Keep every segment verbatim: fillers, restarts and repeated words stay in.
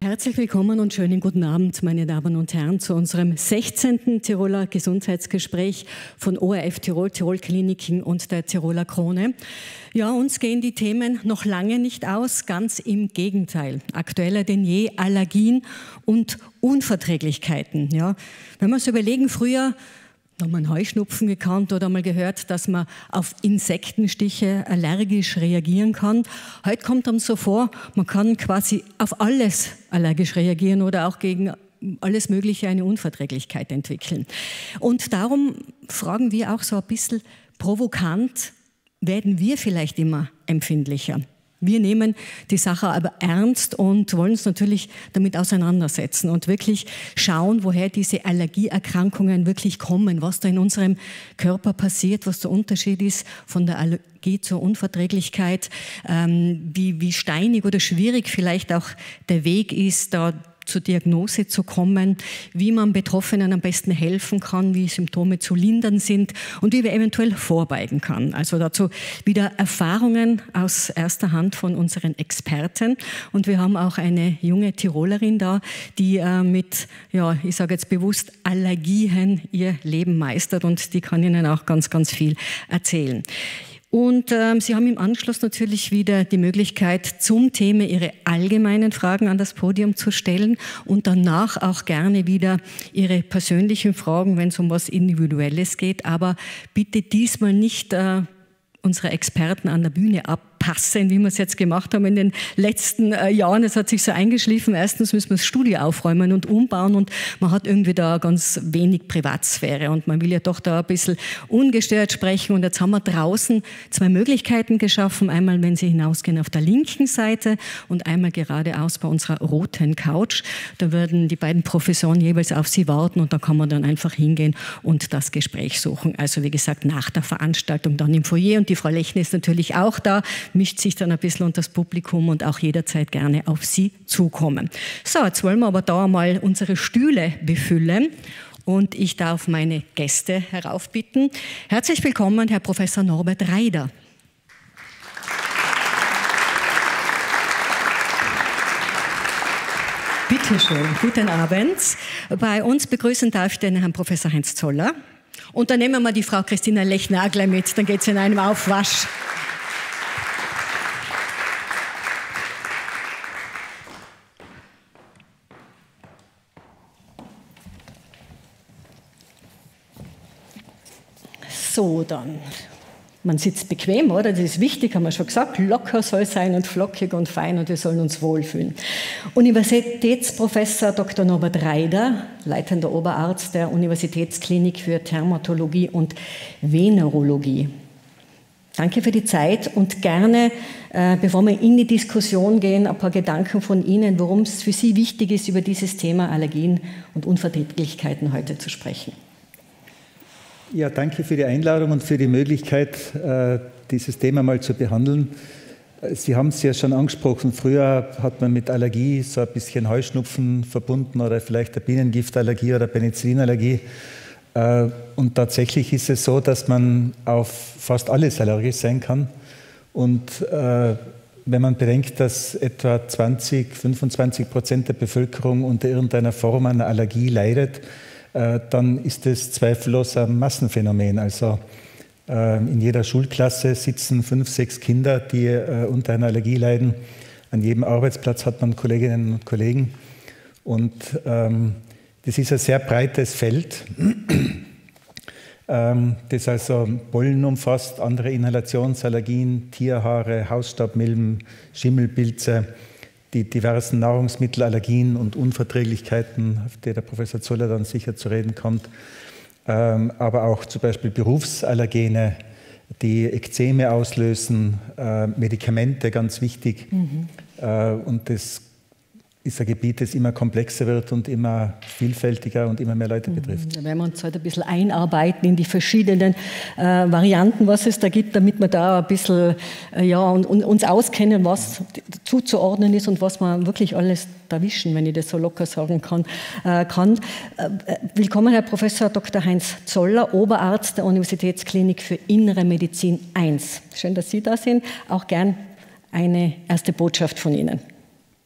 Herzlich willkommen und schönen guten Abend, meine Damen und Herren, zu unserem sechzehnten Tiroler Gesundheitsgespräch von O R F Tirol, Tirol Kliniken und der Tiroler Krone. Ja, uns gehen die Themen noch lange nicht aus, ganz im Gegenteil. Aktueller denn je Allergien und Unverträglichkeiten. Ja, wenn wir uns überlegen, früher da haben wir einen Heuschnupfen gekannt oder mal gehört, dass man auf Insektenstiche allergisch reagieren kann. Heute kommt einem so vor, man kann quasi auf alles allergisch reagieren oder auch gegen alles Mögliche eine Unverträglichkeit entwickeln. Und darum fragen wir auch so ein bisschen provokant, werden wir vielleicht immer empfindlicher? Wir nehmen die Sache aber ernst und wollen uns natürlich damit auseinandersetzen und wirklich schauen, woher diese Allergieerkrankungen wirklich kommen, was da in unserem Körper passiert, was der Unterschied ist von der Allergie zur Unverträglichkeit, ähm, wie, wie steinig oder schwierig vielleicht auch der Weg ist, da zur Diagnose zu kommen, wie man Betroffenen am besten helfen kann, wie Symptome zu lindern sind und wie wir eventuell vorbeugen kann. Also dazu wieder Erfahrungen aus erster Hand von unseren Experten. Und wir haben auch eine junge Tirolerin da, die äh, mit, ja, ich sage jetzt bewusst, Allergien ihr Leben meistert und die kann Ihnen auch ganz, ganz viel erzählen. Und ähm, Sie haben im Anschluss natürlich wieder die Möglichkeit, zum Thema Ihre allgemeinen Fragen an das Podium zu stellen und danach auch gerne wieder Ihre persönlichen Fragen, wenn es um was Individuelles geht. Aber bitte diesmal nicht äh, unsere Experten an der Bühne abpassen, wie wir es jetzt gemacht haben in den letzten äh, Jahren. Es hat sich so eingeschliffen. Erstens müssen wir das Studio aufräumen und umbauen und man hat irgendwie da ganz wenig Privatsphäre und man will ja doch da ein bisschen ungestört sprechen. Und jetzt haben wir draußen zwei Möglichkeiten geschaffen. Einmal, wenn Sie hinausgehen, auf der linken Seite und einmal geradeaus bei unserer roten Couch. Da werden die beiden Professoren jeweils auf Sie warten und da kann man dann einfach hingehen und das Gespräch suchen. Also wie gesagt, nach der Veranstaltung dann im Foyer. Und die Frau Lechner ist natürlich auch da, mischt sich dann ein bisschen unter das Publikum und auch jederzeit gerne auf Sie zukommen. So, jetzt wollen wir aber da mal unsere Stühle befüllen und ich darf meine Gäste heraufbitten. Herzlich willkommen, Herr Professor Norbert Reider. Bitte schön, guten Abend. Bei uns begrüßen darf ich den Herrn Professor Heinz Zoller. Und dann nehmen wir die Frau Christina Lechner auch gleich mit, dann geht es in einem Aufwasch. So, dann. Man sitzt bequem, oder? Das ist wichtig, haben wir schon gesagt. Locker soll sein und flockig und fein und wir sollen uns wohlfühlen. Universitätsprofessor Doktor Norbert Reider, leitender Oberarzt der Universitätsklinik für Dermatologie und Venerologie. Danke für die Zeit und gerne, äh, bevor wir in die Diskussion gehen, ein paar Gedanken von Ihnen, warum es für Sie wichtig ist, über dieses Thema Allergien und Unverträglichkeiten heute zu sprechen. Ja, danke für die Einladung und für die Möglichkeit, dieses Thema mal zu behandeln. Sie haben es ja schon angesprochen, früher hat man mit Allergie so ein bisschen Heuschnupfen verbunden oder vielleicht eine Bienengiftallergie oder Penicillinallergie. Und tatsächlich ist es so, dass man auf fast alles allergisch sein kann. Und wenn man bedenkt, dass etwa zwanzig, fünfundzwanzig Prozent der Bevölkerung unter irgendeiner Form einer Allergie leidet, dann ist es zweifellos ein Massenphänomen. Also in jeder Schulklasse sitzen fünf, sechs Kinder, die unter einer Allergie leiden. An jedem Arbeitsplatz hat man Kolleginnen und Kollegen. Und das ist ein sehr breites Feld, das also Pollen umfasst, andere Inhalationsallergien, Tierhaare, Hausstaubmilben, Schimmelpilze, die diversen Nahrungsmittelallergien und Unverträglichkeiten, auf die der Professor Zoller dann sicher zu reden kommt, ähm, aber auch zum Beispiel Berufsallergene, die Ekzeme auslösen, äh, Medikamente, ganz wichtig. Mhm. Äh, und das ist ein Gebiet, das immer komplexer wird und immer vielfältiger und immer mehr Leute betrifft. Da werden wir uns heute ein bisschen einarbeiten in die verschiedenen äh, Varianten, was es da gibt, damit wir da ein bisschen äh, ja, und, und uns auskennen, was zuzuordnen ist und was man wirklich alles erwischen, wenn ich das so locker sagen kann. Äh, kann. Äh, willkommen, Herr Professor Doktor Heinz Zoller, Oberarzt der Universitätsklinik für Innere Medizin eins. Schön, dass Sie da sind. Auch gern eine erste Botschaft von Ihnen.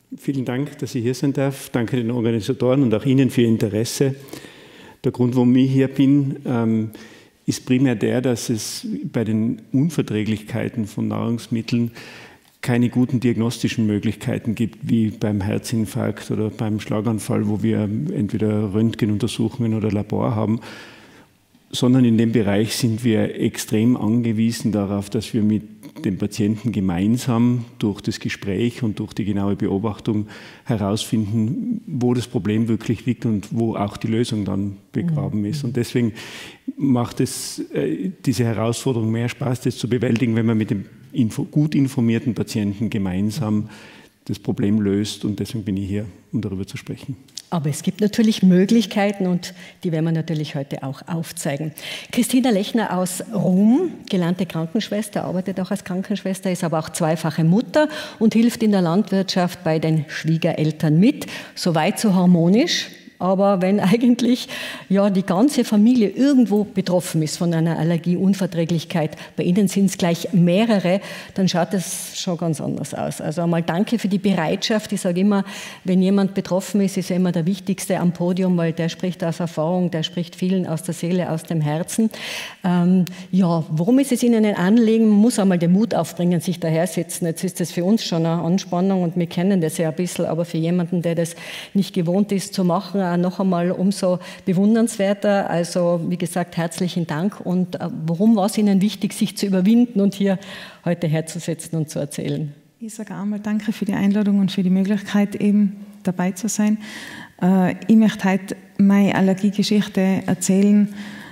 Vielen Dank, dass ich hier sein darf. Danke den Organisatoren und auch Ihnen für Ihr Interesse. Der Grund, warum ich hier bin, ähm, ist primär der, dass es bei den Unverträglichkeiten von Nahrungsmitteln keine guten diagnostischen Möglichkeiten gibt, wie beim Herzinfarkt oder beim Schlaganfall, wo wir entweder Röntgenuntersuchungen oder Labor haben, sondern in dem Bereich sind wir extrem angewiesen darauf, dass wir mit dem Patienten gemeinsam durch das Gespräch und durch die genaue Beobachtung herausfinden, wo das Problem wirklich liegt und wo auch die Lösung dann begraben ist. Und deswegen macht es äh, diese Herausforderung mehr Spaß, das zu bewältigen, wenn man mit dem info, gut informierten Patienten gemeinsam das Problem löst. Und deswegen bin ich hier, um darüber zu sprechen. Aber es gibt natürlich Möglichkeiten und die werden wir natürlich heute auch aufzeigen. Christina Lechner aus Rom, gelernte Krankenschwester, arbeitet auch als Krankenschwester, ist aber auch zweifache Mutter und hilft in der Landwirtschaft bei den Schwiegereltern mit. Soweit so harmonisch. Aber wenn eigentlich ja, die ganze Familie irgendwo betroffen ist von einer Allergieunverträglichkeit, bei Ihnen sind es gleich mehrere, dann schaut es schon ganz anders aus. Also einmal danke für die Bereitschaft. Ich sage immer, wenn jemand betroffen ist, ist er immer der Wichtigste am Podium, weil der spricht aus Erfahrung, der spricht vielen aus der Seele, aus dem Herzen. Ähm, ja, warum ist es Ihnen ein Anliegen? Man muss einmal den Mut aufbringen, sich dahersetzen. Jetzt ist das für uns schon eine Anspannung und wir kennen das ja ein bisschen, aber für jemanden, der das nicht gewohnt ist zu machen, noch einmal umso bewundernswerter. Also wie gesagt, herzlichen Dank. Und warum war es Ihnen wichtig, sich zu überwinden und hier heute herzusetzen und zu erzählen? Ich sage einmal danke für die Einladung und für die Möglichkeit, eben dabei zu sein. Ich möchte heute meine Allergiegeschichte erzählen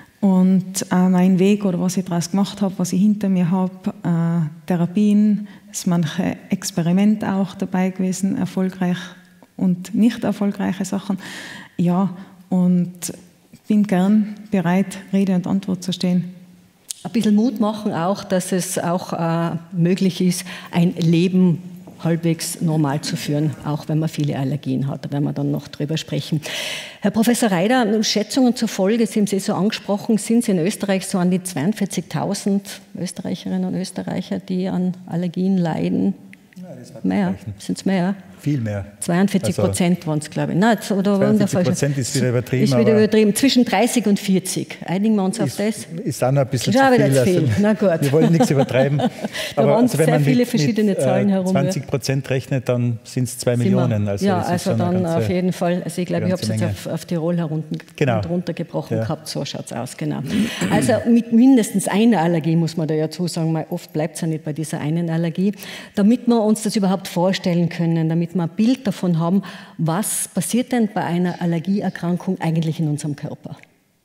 und meinen Weg oder was ich daraus gemacht habe, was ich hinter mir habe, Therapien, es ist manche Experiment auch dabei gewesen, erfolgreich und nicht erfolgreiche Sachen. Ja, und bin gern bereit, Rede und Antwort zu stehen. Ein bisschen Mut machen auch, dass es auch äh, möglich ist, ein Leben halbwegs normal zu führen, auch wenn man viele Allergien hat. Da werden wir dann noch drüber sprechen. Herr Professor Reider, Schätzungen zufolge, Sie haben es so angesprochen, sind es in Österreich so an die zweiundvierzigtausend Österreicherinnen und Österreicher, die an Allergien leiden. Ja, das mehr, sind es mehr? Viel mehr. zweiundvierzig Prozent also, waren es, glaube ich. Nein, oder zweiundvierzig Prozent ist wieder übertrieben. Ist wieder übertrieben. Zwischen dreißig und vierzig. Einigen wir uns ist, auf das? Ist auch noch ein bisschen ja, zu viel. Zu viel. Also, Na gut. Wir wollen nichts übertreiben. Da aber waren also, wenn sehr man viele mit, verschiedene mit, Zahlen herum. zwanzig Prozent rechnet, dann sind es zwei Millionen. Also ja, das also ist dann ganze, auf jeden Fall. Also ich glaube, ich habe es jetzt auf, auf Tirol herunter, genau. runtergebrochen ja. gehabt. So schaut es aus, genau. Also mit mindestens einer Allergie, muss man da ja zusagen, weil oft bleibt es ja nicht bei dieser einen Allergie, damit wir uns das überhaupt vorstellen können, damit wir ein Bild davon haben, was passiert denn bei einer Allergieerkrankung eigentlich in unserem Körper?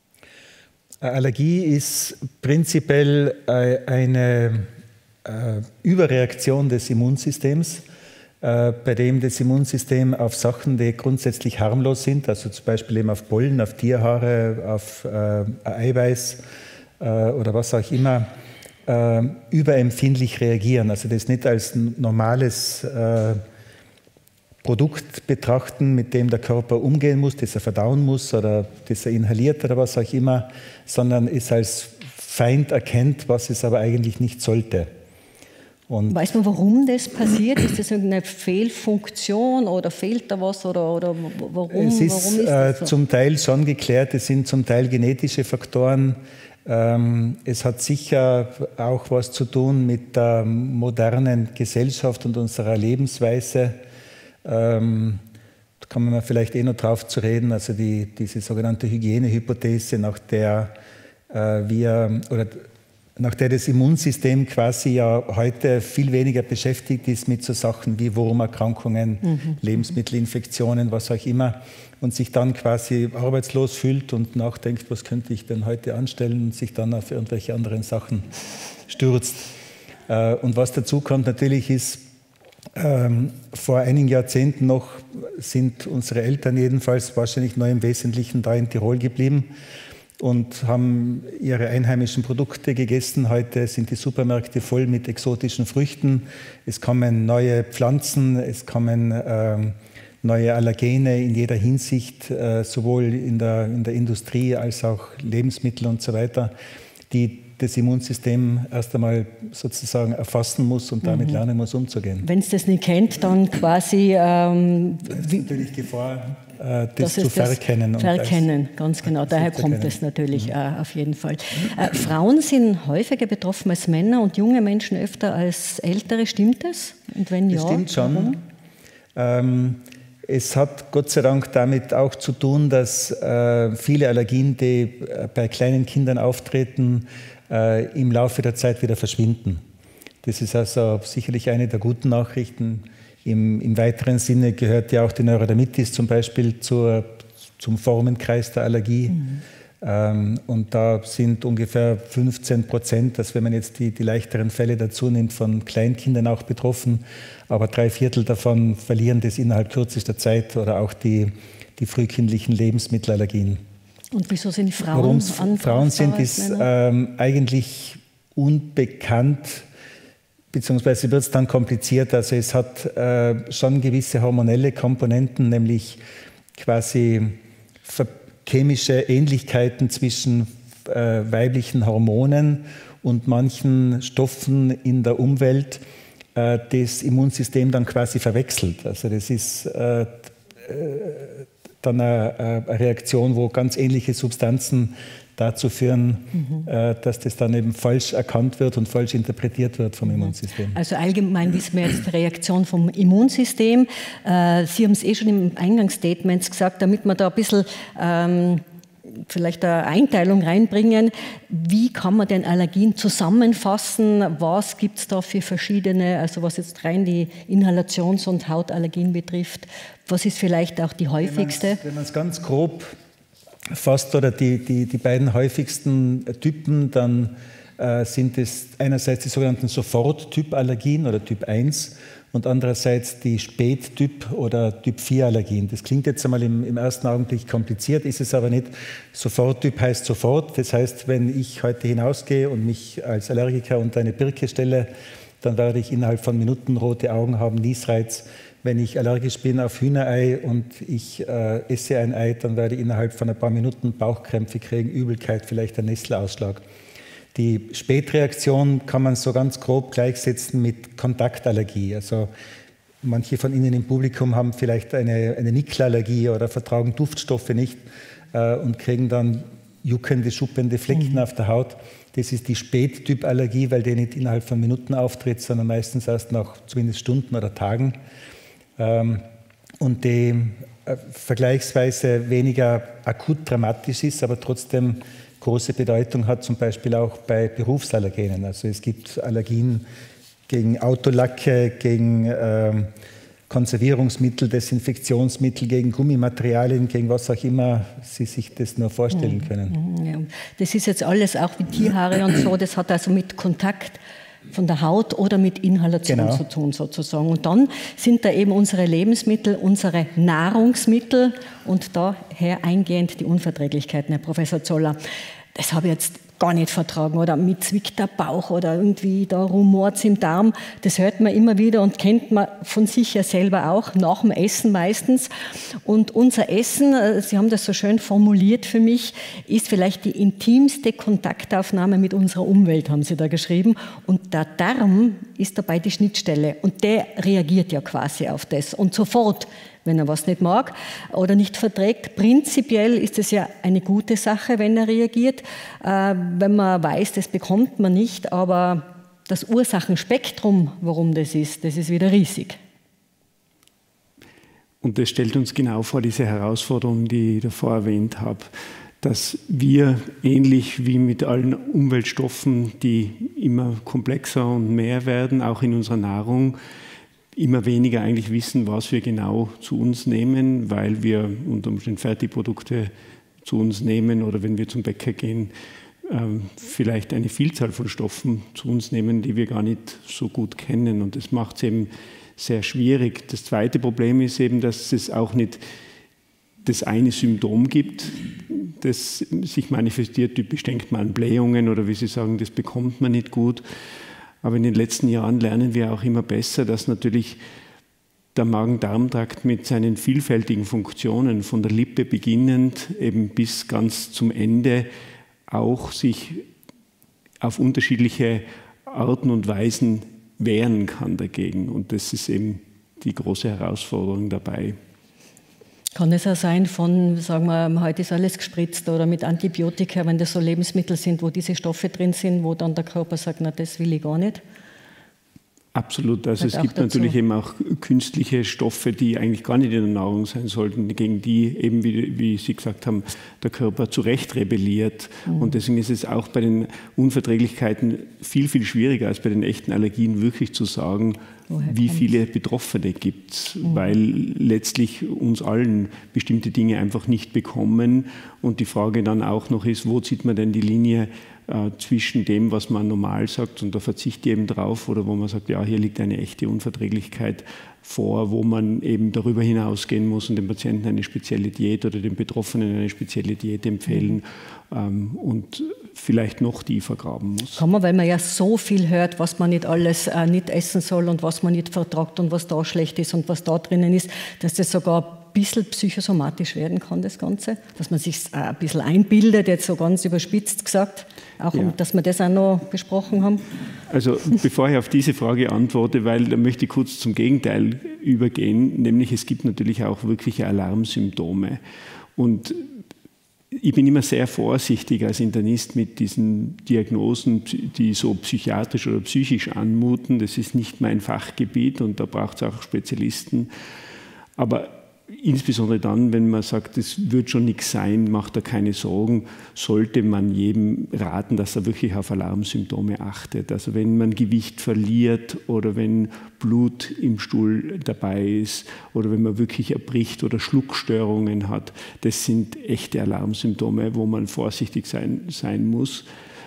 Allergie ist prinzipiell eine Überreaktion des Immunsystems, bei dem das Immunsystem auf Sachen, die grundsätzlich harmlos sind, also zum Beispiel eben auf Pollen, auf Tierhaare, auf Eiweiß oder was auch immer, überempfindlich reagieren. Also das nicht als normales Produkt betrachten, mit dem der Körper umgehen muss, das er verdauen muss oder das er inhaliert oder was auch immer, sondern es als Feind erkennt, was es aber eigentlich nicht sollte. Und weiß man, warum das passiert? Ist das irgendeine Fehlfunktion oder fehlt da was? Oder, oder warum, es ist, warum ist das so? äh, zum Teil schon geklärt, es sind zum Teil genetische Faktoren. Ähm, es hat sicher auch was zu tun mit der modernen Gesellschaft und unserer Lebensweise. Ähm, da kommen wir vielleicht eh noch drauf zu reden, also die, diese sogenannte Hygienehypothese, nach der äh, wir oder nach der das Immunsystem quasi ja heute viel weniger beschäftigt ist mit so Sachen wie Wurmerkrankungen, mhm. Lebensmittelinfektionen, was auch immer, und sich dann quasi arbeitslos fühlt und nachdenkt, was könnte ich denn heute anstellen, und sich dann auf irgendwelche anderen Sachen stürzt. Äh, und was dazu kommt natürlich ist, Ähm, vor einigen Jahrzehnten noch sind unsere Eltern jedenfalls wahrscheinlich noch im Wesentlichen da in Tirol geblieben und haben ihre einheimischen Produkte gegessen. Heute sind die Supermärkte voll mit exotischen Früchten. Es kommen neue Pflanzen, es kommen ähm, neue Allergene in jeder Hinsicht, äh, sowohl in der, in der Industrie als auch Lebensmittel und so weiter, die das Immunsystem erst einmal sozusagen erfassen muss und damit mhm. lernen muss, umzugehen. Wenn es das nicht kennt, dann quasi... Ähm, das ist natürlich Gefahr, äh, das, das zu verkennen. Das verkennen, und ganz genau. Daher kommt es natürlich mhm. äh, auf jeden Fall. Äh, Frauen sind häufiger betroffen als Männer und junge Menschen öfter als Ältere. Stimmt das? Und wenn das ja, stimmt schon. Ähm, Es hat Gott sei Dank damit auch zu tun, dass äh, viele Allergien, die äh, bei kleinen Kindern auftreten, äh, im Laufe der Zeit wieder verschwinden. Das ist also sicherlich eine der guten Nachrichten. Im, im weiteren Sinne gehört ja auch die Neurodermitis zum Beispiel zur, zum Formenkreis der Allergie. Mhm. Ähm, und da sind ungefähr fünfzehn Prozent, dass wenn man jetzt die, die leichteren Fälle dazu nimmt, von Kleinkindern auch betroffen. Aber drei Viertel davon verlieren das innerhalb kürzester Zeit oder auch die, die frühkindlichen Lebensmittelallergien. Und wieso sind Frauen Warum Frauen sind, ist ähm, eigentlich unbekannt, beziehungsweise wird es dann kompliziert. Also es hat äh, schon gewisse hormonelle Komponenten, nämlich quasi chemische Ähnlichkeiten zwischen äh, weiblichen Hormonen und manchen Stoffen in der Umwelt, das Immunsystem dann quasi verwechselt. Also das ist äh, dann eine, eine Reaktion, wo ganz ähnliche Substanzen dazu führen, mhm. äh, dass das dann eben falsch erkannt wird und falsch interpretiert wird vom Immunsystem. Also allgemein wissen wir jetzt die Reaktion vom Immunsystem. Äh, Sie haben es eh schon im Eingangsstatement gesagt, damit man da ein bisschen ähm, vielleicht eine Einteilung reinbringen. Wie kann man denn Allergien zusammenfassen? Was gibt es da für verschiedene, also was jetzt rein die Inhalations- und Hautallergien betrifft? Was ist vielleicht auch die häufigste? Wenn man es ganz grob fasst oder die, die, die beiden häufigsten Typen, dann äh, sind es einerseits die sogenannten Sofort-Typ-Allergien oder Typ eins und andererseits die Spät-Typ- oder Typ vier Allergien. Das klingt jetzt einmal im, im ersten Augenblick kompliziert, ist es aber nicht. Sofort-Typ heißt sofort. Das heißt, wenn ich heute hinausgehe und mich als Allergiker unter eine Birke stelle, dann werde ich innerhalb von Minuten rote Augen haben, Niesreiz. Wenn ich allergisch bin auf Hühnerei und ich äh, esse ein Ei, dann werde ich innerhalb von ein paar Minuten Bauchkrämpfe kriegen, Übelkeit, vielleicht einen Nestleausschlag. Die Spätreaktion kann man so ganz grob gleichsetzen mit Kontaktallergie. Also manche von Ihnen im Publikum haben vielleicht eine, eine Nickelallergie oder vertragen Duftstoffe nicht äh, und kriegen dann juckende, schuppende Flecken mhm. auf der Haut. Das ist die Spättypallergie, weil die nicht innerhalb von Minuten auftritt, sondern meistens erst nach zumindest Stunden oder Tagen. Ähm, und die äh, vergleichsweise weniger akut dramatisch ist, aber trotzdem große Bedeutung hat, zum Beispiel auch bei Berufsallergenen. Also es gibt Allergien gegen Autolacke, gegen äh, Konservierungsmittel, Desinfektionsmittel, gegen Gummimaterialien, gegen was auch immer Sie sich das nur vorstellen können. Ja, das ist jetzt alles auch wie Tierhaare und so, das hat also mit Kontakt von der Haut oder mit Inhalation genau. zu tun sozusagen. Und dann sind da eben unsere Lebensmittel, unsere Nahrungsmittel und daher eingehend die Unverträglichkeiten, Herr Professor Zoller. Das habe ich jetzt gar nicht vertragen oder mit zwickt der Bauch oder irgendwie da rumort es im Darm. Das hört man immer wieder und kennt man von sich ja selber auch, nach dem Essen meistens. Und unser Essen, Sie haben das so schön formuliert für mich, ist vielleicht die intimste Kontaktaufnahme mit unserer Umwelt, haben Sie da geschrieben. Und der Darm ist dabei die Schnittstelle und der reagiert ja quasi auf das und sofort, wenn er was nicht mag oder nicht verträgt. Prinzipiell ist es ja eine gute Sache, wenn er reagiert, äh, wenn man weiß, das bekommt man nicht, aber das Ursachenspektrum, warum das ist, das ist wieder riesig. Und das stellt uns genau vor diese Herausforderung, die ich davor erwähnt habe, dass wir ähnlich wie mit allen Umweltstoffen, die immer komplexer und mehr werden, auch in unserer Nahrung, immer weniger eigentlich wissen, was wir genau zu uns nehmen, weil wir unter Umständen Fertigprodukte zu uns nehmen oder wenn wir zum Bäcker gehen, vielleicht eine Vielzahl von Stoffen zu uns nehmen, die wir gar nicht so gut kennen. Und das macht es eben sehr schwierig. Das zweite Problem ist eben, dass es auch nicht das eine Symptom gibt, das sich manifestiert, typisch denkt man an Blähungen oder wie Sie sagen, das bekommt man nicht gut. Aber in den letzten Jahren lernen wir auch immer besser, dass natürlich der Magen-Darm-Trakt mit seinen vielfältigen Funktionen, von der Lippe beginnend eben bis ganz zum Ende, auch sich auf unterschiedliche Arten und Weisen wehren kann dagegen. Und das ist eben die große Herausforderung dabei. Kann es auch sein von, sagen wir, heute ist alles gespritzt oder mit Antibiotika, wenn das so Lebensmittel sind, wo diese Stoffe drin sind, wo dann der Körper sagt, na, das will ich gar nicht? Absolut. Also es gibt natürlich eben auch künstliche Stoffe, die eigentlich gar nicht in der Nahrung sein sollten, gegen die eben, wie, wie Sie gesagt haben, der Körper zu Recht rebelliert. Mhm. Und deswegen ist es auch bei den Unverträglichkeiten viel, viel schwieriger als bei den echten Allergien wirklich zu sagen, woher wie viele Betroffene gibt es, mhm. weil letztlich uns allen bestimmte Dinge einfach nicht bekommen. Und die Frage dann auch noch ist, wo zieht man denn die Linie äh, zwischen dem, was man normal sagt, und da verzichte ich eben drauf, oder wo man sagt, ja, hier liegt eine echte Unverträglichkeit vor, wo man eben darüber hinausgehen muss und dem Patienten eine spezielle Diät oder dem Betroffenen eine spezielle Diät empfehlen mhm. ähm, und vielleicht noch tiefer graben muss. Kann man, weil man ja so viel hört, was man nicht alles äh, nicht essen soll und was man nicht vertragt und was da schlecht ist und was da drinnen ist, dass das sogar ein bisschen psychosomatisch werden kann, das Ganze. Dass man sich ein bisschen einbildet, jetzt so ganz überspitzt gesagt, auch ja. um, dass wir das auch noch besprochen haben. Also bevor ich auf diese Frage antworte, weil da möchte ich kurz zum Gegenteil übergehen, nämlich es gibt natürlich auch wirkliche Alarmsymptome. Und ich bin immer sehr vorsichtig als Internist mit diesen Diagnosen, die so psychiatrisch oder psychisch anmuten. Das ist nicht mein Fachgebiet und da braucht es auch Spezialisten. Aber insbesondere dann, wenn man sagt, es wird schon nichts sein, macht er keine Sorgen, sollte man jedem raten, dass er wirklich auf Alarmsymptome achtet. Also wenn man Gewicht verliert oder wenn Blut im Stuhl dabei ist oder wenn man wirklich erbricht oder Schluckstörungen hat, das sind echte Alarmsymptome, wo man vorsichtig sein, sein muss.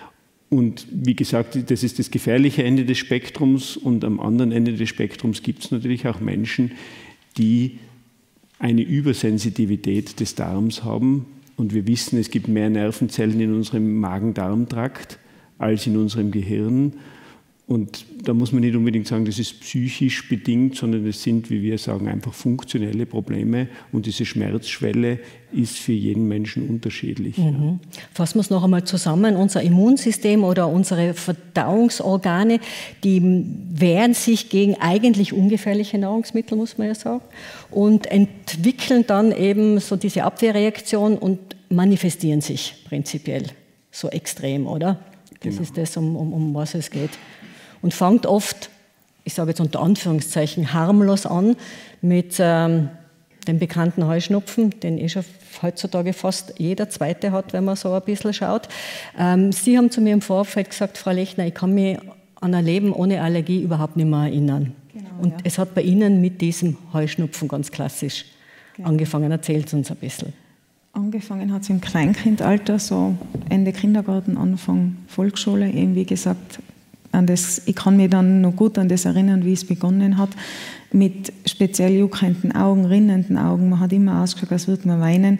Und wie gesagt, das ist das gefährliche Ende des Spektrums, und am anderen Ende des Spektrums gibt es natürlich auch Menschen, die eine Übersensitivität des Darms haben. Und wir wissen, es gibt mehr Nervenzellen in unserem Magen-Darm-Trakt als in unserem Gehirn. Und da muss man nicht unbedingt sagen, das ist psychisch bedingt, sondern es sind, wie wir sagen, einfach funktionelle Probleme. Und diese Schmerzschwelle ist für jeden Menschen unterschiedlich. Mhm. Fassen wir es noch einmal zusammen. Unser Immunsystem oder unsere Verdauungsorgane, die wehren sich gegen eigentlich ungefährliche Nahrungsmittel, muss man ja sagen, und entwickeln dann eben so diese Abwehrreaktion und manifestieren sich prinzipiell so extrem, oder? Das genau. ist das, um, um, um was es geht. Und fängt oft, ich sage jetzt unter Anführungszeichen, harmlos an mit ähm, dem bekannten Heuschnupfen, den eh schon heutzutage fast jeder Zweite hat, wenn man so ein bisschen schaut. Ähm, Sie haben zu mir im Vorfeld gesagt, Frau Lechner, ich kann mich an ein Leben ohne Allergie überhaupt nicht mehr erinnern. Genau, und ja. es hat bei Ihnen mit diesem Heuschnupfen ganz klassisch genau. angefangen. Erzählt Sie uns ein bisschen. Angefangen hat es im Kleinkindalter, so Ende Kindergarten, Anfang Volksschule, eben wie gesagt, an das, ich kann mich dann noch gut an das erinnern, wie es begonnen hat, mit speziell juckenden Augen, rinnenden Augen. Man hat immer ausgeschaut, als würde man weinen.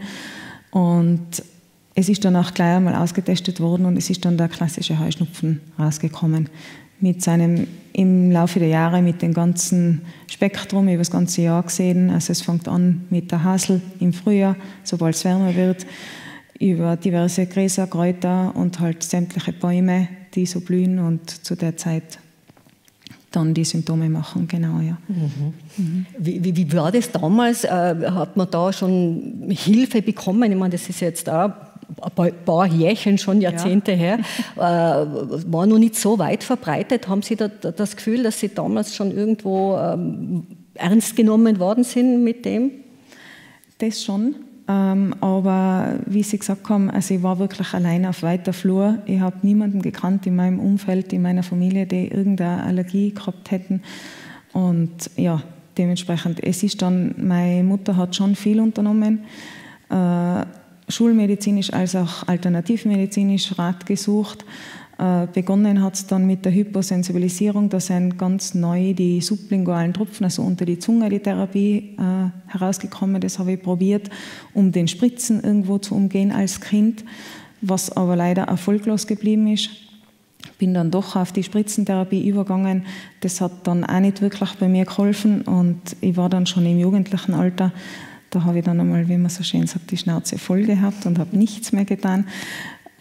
Und es ist dann auch gleich einmal ausgetestet worden und es ist dann der klassische Heuschnupfen rausgekommen. Mit seinem, im Laufe der Jahre mit dem ganzen Spektrum über das ganze Jahr gesehen. Also es fängt an mit der Hasel im Frühjahr, sobald es wärmer wird, über diverse Gräser, Kräuter und halt sämtliche Bäume, die so blühen und zu der Zeit dann die Symptome machen, genau, ja. Mhm. Mhm. Wie, wie, wie war das damals? Äh, hat man da schon Hilfe bekommen? Ich meine, das ist jetzt auch ein paar Jährchen, schon Jahrzehnte ja. her, äh, war noch nicht so weit verbreitet. Haben Sie da das Gefühl, dass Sie damals schon irgendwo ähm, ernst genommen worden sind mit dem? Das schon. Ähm, aber wie Sie gesagt haben, also ich war wirklich allein auf weiter Flur. Ich habe niemanden gekannt in meinem Umfeld, in meiner Familie, die irgendeine Allergie gehabt hätten. Und ja, dementsprechend, es ist dann, meine Mutter hat schon viel unternommen, äh, schulmedizinisch als auch alternativmedizinisch Rat gesucht. Äh, begonnen hat es dann mit der Hyposensibilisierung, da sind ganz neu die sublingualen Tropfen, also unter die Zunge die Therapie äh, herausgekommen. Das habe ich probiert, um den Spritzen irgendwo zu umgehen als Kind, was aber leider erfolglos geblieben ist. Bin dann doch auf die Spritzentherapie übergegangen. Das hat dann auch nicht wirklich bei mir geholfen und ich war dann schon im jugendlichen Alter. Da habe ich dann einmal, wie man so schön sagt, die Schnauze voll gehabt und habe nichts mehr getan.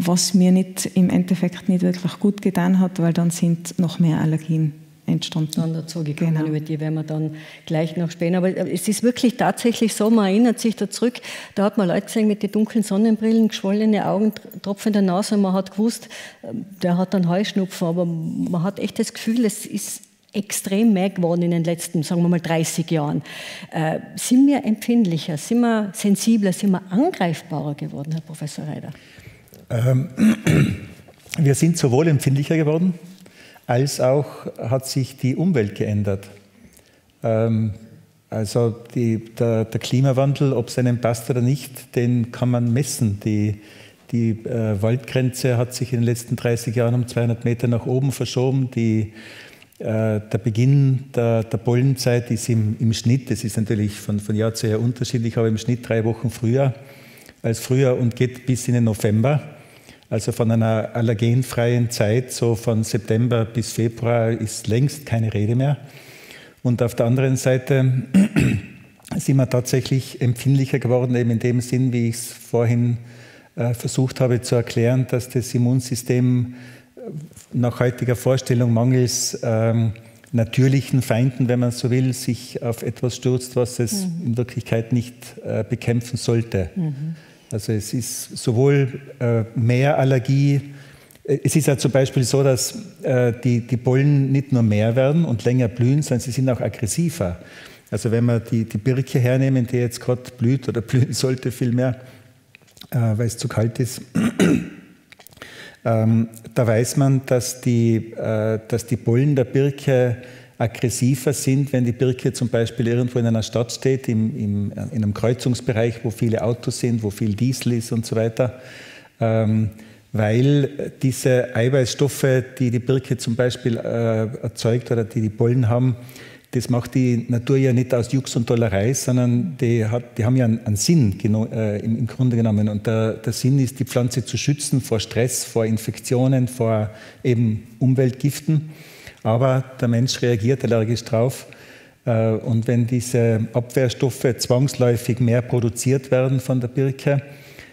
was mir nicht, im Endeffekt nicht wirklich gut getan hat, weil dann sind noch mehr Allergien entstanden. Dann dazu gekommen, genau. Über die werden wir dann gleich noch sprechen. Aber es ist wirklich tatsächlich so, man erinnert sich da zurück, da hat man Leute gesehen mit den dunklen Sonnenbrillen, geschwollene Augen, tropfende Nase, und man hat gewusst, der hat dann Heuschnupfen, aber man hat echt das Gefühl, es ist extrem mehr geworden in den letzten, sagen wir mal, dreißig Jahren. Äh, sind wir empfindlicher, sind wir sensibler, sind wir angreifbarer geworden, Herr Professor Reider? Ähm, wir sind sowohl empfindlicher geworden, als auch hat sich die Umwelt geändert. Ähm, also die, der, der Klimawandel, ob es einem passt oder nicht, den kann man messen. Die, die äh, Waldgrenze hat sich in den letzten dreißig Jahren um zweihundert Meter nach oben verschoben. Die, äh, der Beginn der, der Pollenzeit ist im, im Schnitt, das ist natürlich von, von Jahr zu Jahr unterschiedlich, aber im Schnitt drei Wochen früher als früher und geht bis in den November. Also von einer allergenfreien Zeit, so von September bis Februar, ist längst keine Rede mehr. Und auf der anderen Seite sind wir tatsächlich empfindlicher geworden, eben in dem Sinn, wie ich es vorhin äh, versucht habe zu erklären, dass das Immunsystem nach heutiger Vorstellung mangels ähm, natürlichen Feinden, wenn man so will, sich auf etwas stürzt, was es mhm. in Wirklichkeit nicht äh, bekämpfen sollte. Mhm. Also es ist sowohl äh, mehr Allergie, es ist ja zum Beispiel so, dass äh, die, die Pollen nicht nur mehr werden und länger blühen, sondern sie sind auch aggressiver. Also wenn wir die, die Birke hernehmen, die jetzt gerade blüht oder blühen sollte vielmehr, äh, weil es zu kalt ist, ähm, da weiß man, dass die, äh, dass die Pollen der Birke aggressiver sind, wenn die Birke zum Beispiel irgendwo in einer Stadt steht, im, im, in einem Kreuzungsbereich, wo viele Autos sind, wo viel Diesel ist und so weiter, ähm, weil diese Eiweißstoffe, die die Birke zum Beispiel äh, erzeugt oder die die Pollen haben, das macht die Natur ja nicht aus Jux und Dollerei, sondern die, hat, die haben ja einen, einen Sinn äh, im, im Grunde genommen. Und der, der Sinn ist, die Pflanze zu schützen vor Stress, vor Infektionen, vor eben Umweltgiften. Aber der Mensch reagiert allergisch drauf. Und wenn diese Abwehrstoffe zwangsläufig mehr produziert werden von der Birke,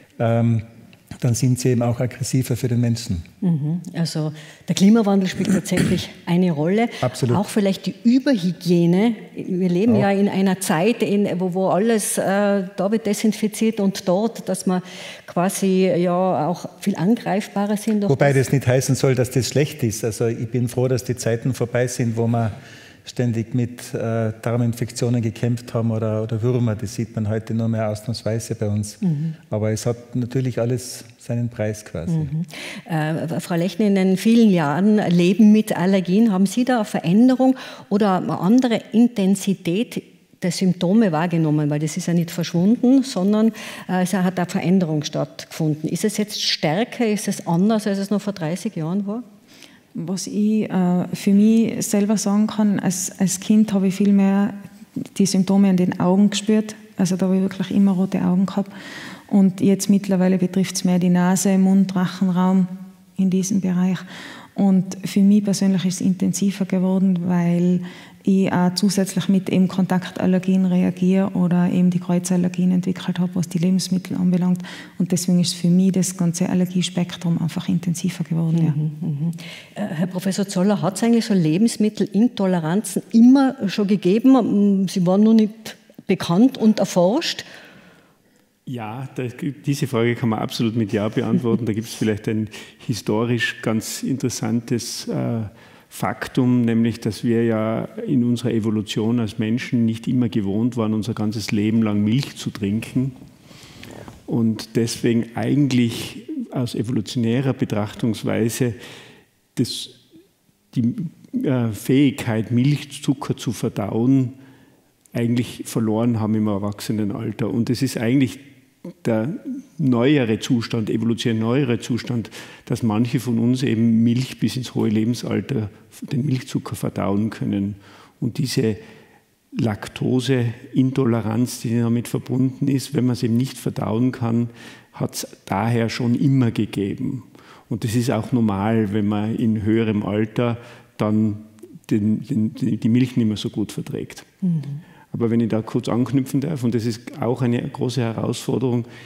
dann sind sie eben auch aggressiver für den Menschen. Also der Klimawandel spielt tatsächlich eine Rolle. Absolut. Auch vielleicht die Überhygiene. Wir leben auch ja in einer Zeit, in, wo, wo alles äh, da wird desinfiziert und dort, dass man quasi ja auch viel angreifbarer sind. Wobei das nicht heißen soll, dass das schlecht ist. Also ich bin froh, dass die Zeiten vorbei sind, wo man ständig mit äh, Darminfektionen gekämpft haben oder, oder Würmer. Das sieht man heute nur mehr ausnahmsweise bei uns. Mhm. Aber es hat natürlich alles seinen Preis quasi. Mhm. Äh, Frau Lechner, in den vielen Jahren Leben mit Allergien, haben Sie da eine Veränderung oder eine andere Intensität der Symptome wahrgenommen? Weil das ist ja nicht verschwunden, sondern äh, es hat eine Veränderung stattgefunden. Ist es jetzt stärker, ist es anders, als es noch vor dreißig Jahren war? Was ich äh, für mich selber sagen kann, als, als Kind habe ich viel mehr die Symptome an den Augen gespürt. Also da habe ich wirklich immer rote Augen gehabt. Und jetzt mittlerweile betrifft es mehr die Nase, Mund, Rachenraum in diesem Bereich. Und für mich persönlich ist es intensiver geworden, weil ich auch zusätzlich mit eben Kontaktallergien reagiere oder eben die Kreuzallergien entwickelt habe, was die Lebensmittel anbelangt. Und deswegen ist für mich das ganze Allergiespektrum einfach intensiver geworden. Ja. Mhm, mhm. Herr Professor Zoller, hat es eigentlich so Lebensmittelintoleranzen immer schon gegeben? Sie waren nur nicht bekannt und erforscht? Ja, das, diese Frage kann man absolut mit Ja beantworten. Da gibt es vielleicht ein historisch ganz interessantes äh, Faktum, nämlich, dass wir ja in unserer Evolution als Menschen nicht immer gewohnt waren, unser ganzes Leben lang Milch zu trinken und deswegen eigentlich aus evolutionärer Betrachtungsweise das, die äh, Fähigkeit, Milchzucker zu verdauen, eigentlich verloren haben im Erwachsenenalter. Und es ist eigentlich der neuere Zustand, evolutionär neuere Zustand, dass manche von uns eben Milch bis ins hohe Lebensalter, den Milchzucker verdauen können. Und diese Laktoseintoleranz, die damit verbunden ist, wenn man es eben nicht verdauen kann, hat es daher schon immer gegeben. Und das ist auch normal, wenn man in höherem Alter dann den, den, die Milch nicht mehr so gut verträgt. Mhm. Aber wenn ich da kurz anknüpfen darf, und das ist auch eine große Herausforderung,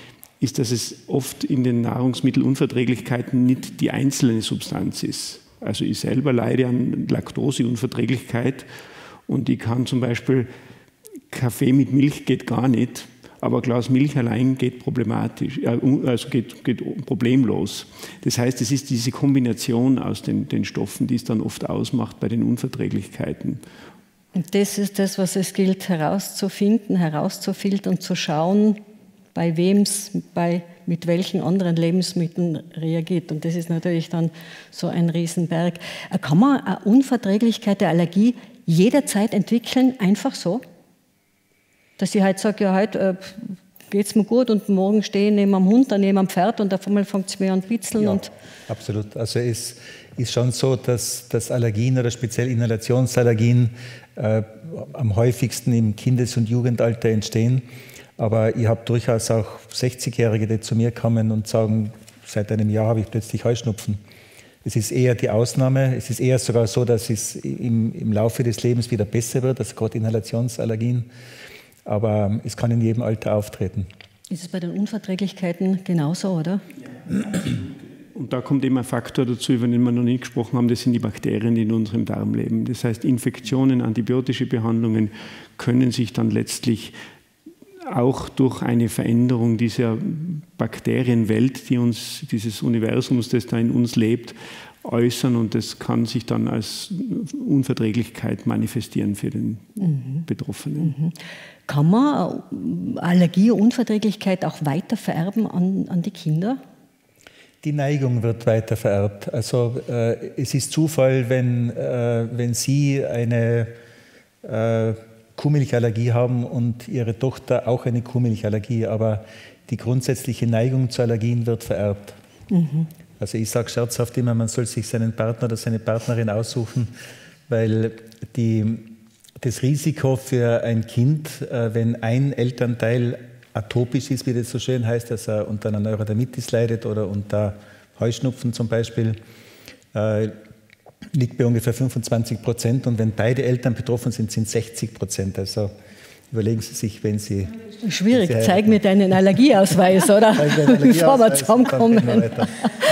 ist, dass es oft in den Nahrungsmittelunverträglichkeiten nicht die einzelne Substanz ist. Also ich selber leide an Laktoseunverträglichkeit und ich kann zum Beispiel, Kaffee mit Milch geht gar nicht, aber ein Glas Milch allein geht problematisch, also geht, geht problemlos. Das heißt, es ist diese Kombination aus den, den Stoffen, die es dann oft ausmacht bei den Unverträglichkeiten. Und das ist das, was es gilt herauszufinden, herauszufiltern und zu schauen, bei wem es, bei, mit welchen anderen Lebensmitteln reagiert. Und das ist natürlich dann so ein Riesenberg. Kann man eine Unverträglichkeit, eine Allergie jederzeit entwickeln, einfach so? Dass ich halt sage, ja, heute äh, geht es mir gut und morgen stehe ich neben einem Hund, dann neben einem Pferd und auf einmal fängt es mir an zu bitzeln. Ja, und absolut. Also es ist schon so, dass, dass Allergien oder speziell Inhalationsallergien äh, am häufigsten im Kindes- und Jugendalter entstehen. Aber ich habe durchaus auch sechzigjährige, die zu mir kommen und sagen, seit einem Jahr habe ich plötzlich Heuschnupfen. Es ist eher die Ausnahme. Es ist eher sogar so, dass es im, im Laufe des Lebens wieder besser wird, also gerade Inhalationsallergien. Aber es kann in jedem Alter auftreten. Ist es bei den Unverträglichkeiten genauso, oder? Ja, und da kommt eben ein Faktor dazu, über den wir noch nicht gesprochen haben, das sind die Bakterien, die in unserem Darm leben. Das heißt, Infektionen, antibiotische Behandlungen können sich dann letztlich auch durch eine Veränderung dieser Bakterienwelt, die uns, dieses Universums, das da in uns lebt, äußern, und das kann sich dann als Unverträglichkeit manifestieren für den mhm. Betroffenen. Mhm. Kann man Allergie, Unverträglichkeit auch weiter vererben an, an die Kinder? Die Neigung wird weiter vererbt. Also äh, es ist Zufall, wenn, äh, wenn Sie eine äh, Kuhmilchallergie haben und Ihre Tochter auch eine Kuhmilchallergie, aber die grundsätzliche Neigung zu Allergien wird vererbt. Mhm. Also ich sage scherzhaft immer, man soll sich seinen Partner oder seine Partnerin aussuchen, weil die, das Risiko für ein Kind, äh, wenn ein Elternteil atopisch ist, wie das so schön heißt, dass er unter einer Neurodermitis leidet oder unter Heuschnupfen zum Beispiel, äh, liegt bei ungefähr fünfundzwanzig Prozent, und wenn beide Eltern betroffen sind, sind sechzig Prozent. Also überlegen Sie sich, wenn Sie... Schwierig, wenn Sie zeig mir deinen Allergieausweis, oder? Allergieausweis, bevor wir zusammenkommen. Ja.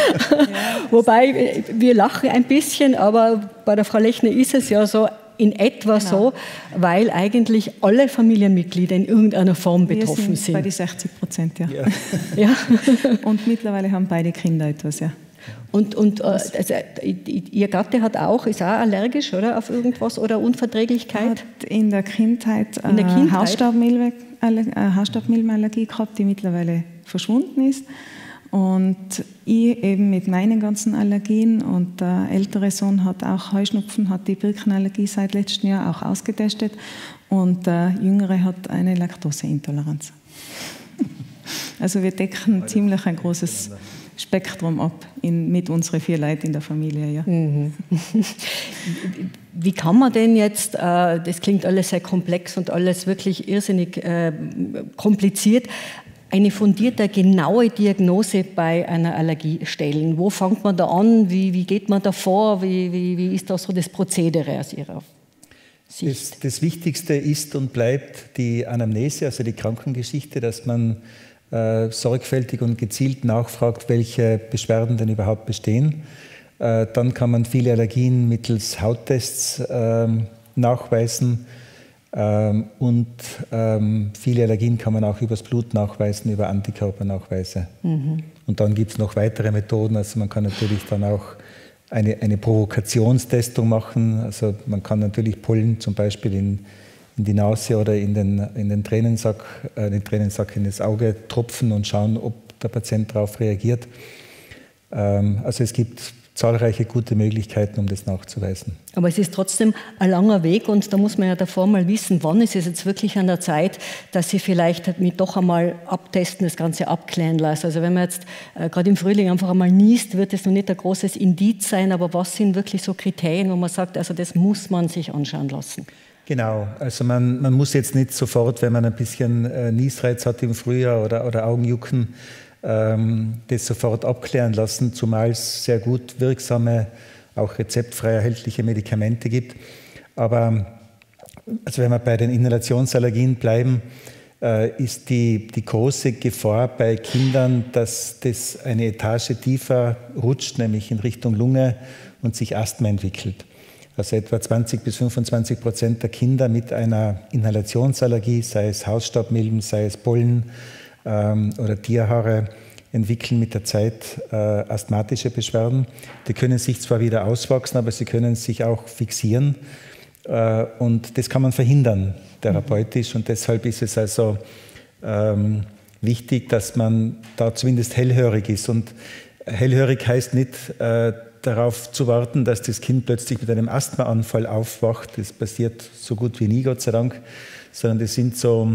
Wobei, wir lachen ein bisschen, aber bei der Frau Lechner ist es ja so, in etwa genau. so, weil eigentlich alle Familienmitglieder in irgendeiner Form betroffen wir sind. sind. Bei den sechzig Prozent, ja. Ja. ja. Und mittlerweile haben beide Kinder etwas, ja. Und, und also, Ihr Gatte hat auch, ist auch allergisch, oder, auf irgendwas oder Unverträglichkeit? Hat in der Kindheit, in der Kindheit? Hausstaubmilbenallergie Hausstaubmilbenallergie gehabt, die mittlerweile verschwunden ist. Und ich eben mit meinen ganzen Allergien, und der ältere Sohn hat auch Heuschnupfen, hat die Birkenallergie seit letztem Jahr auch ausgetestet, und der jüngere hat eine Laktoseintoleranz. Also wir decken ziemlich ein großes Spektrum ab in, mit unseren vier Leuten in der Familie. Ja. Mhm. Wie kann man denn jetzt, äh, das klingt alles sehr komplex und alles wirklich irrsinnig äh, kompliziert, eine fundierte, genaue Diagnose bei einer Allergie stellen? Wo fängt man da an? Wie, wie geht man da vor? Wie, wie, wie ist da so das Prozedere aus Ihrer Sicht? Das, das Wichtigste ist und bleibt die Anamnese, also die Krankengeschichte, dass man äh, sorgfältig und gezielt nachfragt, welche Beschwerden denn überhaupt bestehen. Äh, dann kann man viele Allergien mittels Hauttests äh, nachweisen. Ähm, und ähm, viele Allergien kann man auch übers Blut nachweisen, über Antikörpernachweise. Mhm. Und dann gibt es noch weitere Methoden. Also man kann natürlich dann auch eine, eine Provokationstestung machen. Also man kann natürlich Pollen zum Beispiel in, in die Nase oder in den, in den Tränensack, äh, den Tränensack in das Auge tropfen und schauen, ob der Patient darauf reagiert. Ähm, also es gibt zahlreiche gute Möglichkeiten, um das nachzuweisen. Aber es ist trotzdem ein langer Weg, und da muss man ja davor mal wissen, wann ist es jetzt wirklich an der Zeit, dass Sie vielleicht mit doch einmal abtesten, das Ganze abklären lassen. Also wenn man jetzt äh, gerade im Frühling einfach einmal niest, wird es noch nicht ein großes Indiz sein, aber was sind wirklich so Kriterien, wo man sagt, also das muss man sich anschauen lassen? Genau, also man, man muss jetzt nicht sofort, wenn man ein bisschen äh, Niesreiz hat im Frühjahr oder, oder Augenjucken, das sofort abklären lassen, zumal es sehr gut wirksame, auch rezeptfrei erhältliche Medikamente gibt. Aber also wenn wir bei den Inhalationsallergien bleiben, äh, ist die, die große Gefahr bei Kindern, dass das eine Etage tiefer rutscht, nämlich in Richtung Lunge und sich Asthma entwickelt. Also etwa zwanzig bis fünfundzwanzig Prozent der Kinder mit einer Inhalationsallergie, sei es Hausstaubmilben, sei es Pollen ähm, oder Tierhaare, entwickeln mit der Zeit äh, asthmatische Beschwerden. Die können sich zwar wieder auswachsen, aber sie können sich auch fixieren. Äh, und das kann man verhindern, therapeutisch. Und deshalb ist es also ähm, wichtig, dass man da zumindest hellhörig ist. Und hellhörig heißt nicht, äh, darauf zu warten, dass das Kind plötzlich mit einem Asthmaanfall aufwacht. Das passiert so gut wie nie, Gott sei Dank, sondern das sind so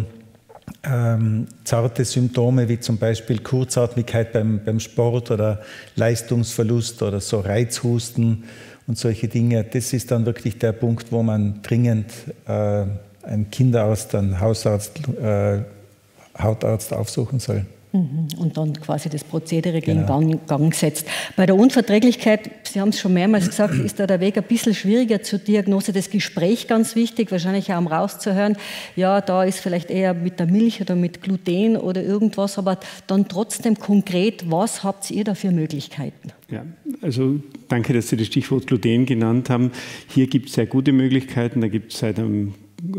ähm, zarte Symptome wie zum Beispiel Kurzatmigkeit beim, beim Sport oder Leistungsverlust oder so Reizhusten und solche Dinge. Das ist dann wirklich der Punkt, wo man dringend äh, einen Kinderarzt, einen Hausarzt, äh, Hautarzt aufsuchen soll. Und dann quasi das Prozedere genau. in Gang, Gang setzt. Bei der Unverträglichkeit, Sie haben es schon mehrmals gesagt, ist da der Weg ein bisschen schwieriger zur Diagnose. Das Gespräch ganz wichtig, wahrscheinlich auch um rauszuhören, ja, da ist vielleicht eher mit der Milch oder mit Gluten oder irgendwas, aber dann trotzdem konkret, was habt ihr da für Möglichkeiten? Ja, also danke, dass Sie das Stichwort Gluten genannt haben. Hier gibt es sehr gute Möglichkeiten. Da gibt es seit einem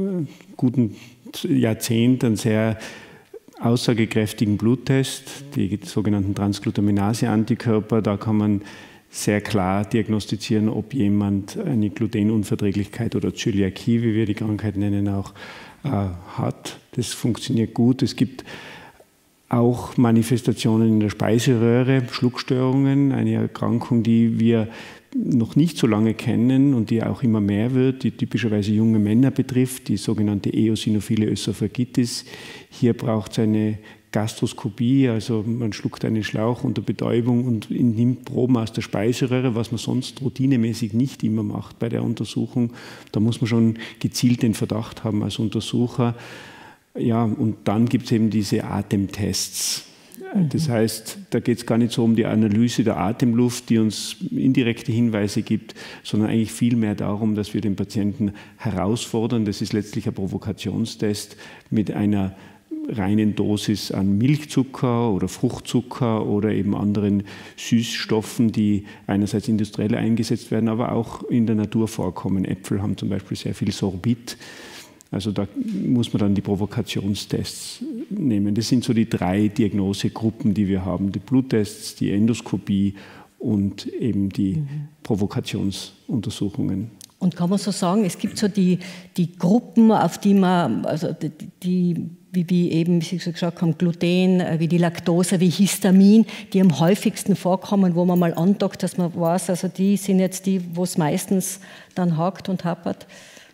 guten Jahrzehnt einen sehr aussagekräftigen Bluttest, die sogenannten Transglutaminase-Antikörper. Da kann man sehr klar diagnostizieren, ob jemand eine Glutenunverträglichkeit oder Zöliakie, wie wir die Krankheit nennen, auch äh, hat. Das funktioniert gut. Es gibt auch Manifestationen in der Speiseröhre, Schluckstörungen, eine Erkrankung, die wir noch nicht so lange kennen und die auch immer mehr wird, die typischerweise junge Männer betrifft, die sogenannte eosinophile Ösophagitis. Hier braucht es eine Gastroskopie, also man schluckt einen Schlauch unter Betäubung und nimmt Proben aus der Speiseröhre, was man sonst routinemäßig nicht immer macht bei der Untersuchung. Da muss man schon gezielt den Verdacht haben als Untersucher. Ja, und dann gibt es eben diese Atemtests. Das heißt, da geht es gar nicht so um die Analyse der Atemluft, die uns indirekte Hinweise gibt, sondern eigentlich vielmehr darum, dass wir den Patienten herausfordern. Das ist letztlich ein Provokationstest mit einer reinen Dosis an Milchzucker oder Fruchtzucker oder eben anderen Süßstoffen, die einerseits industriell eingesetzt werden, aber auch in der Natur vorkommen. Äpfel haben zum Beispiel sehr viel Sorbit. Also da muss man dann die Provokationstests nehmen. Das sind so die drei Diagnosegruppen, die wir haben. Die Bluttests, die Endoskopie und eben die mhm. Provokationsuntersuchungen. Und kann man so sagen, es gibt so die, die Gruppen, auf die man, also die, die wie, wie eben, wie Sie gesagt haben, Gluten, wie die Laktose, wie Histamin, die am häufigsten vorkommen, wo man mal andockt, dass man weiß, also die sind jetzt die, wo es meistens dann hakt und hapert.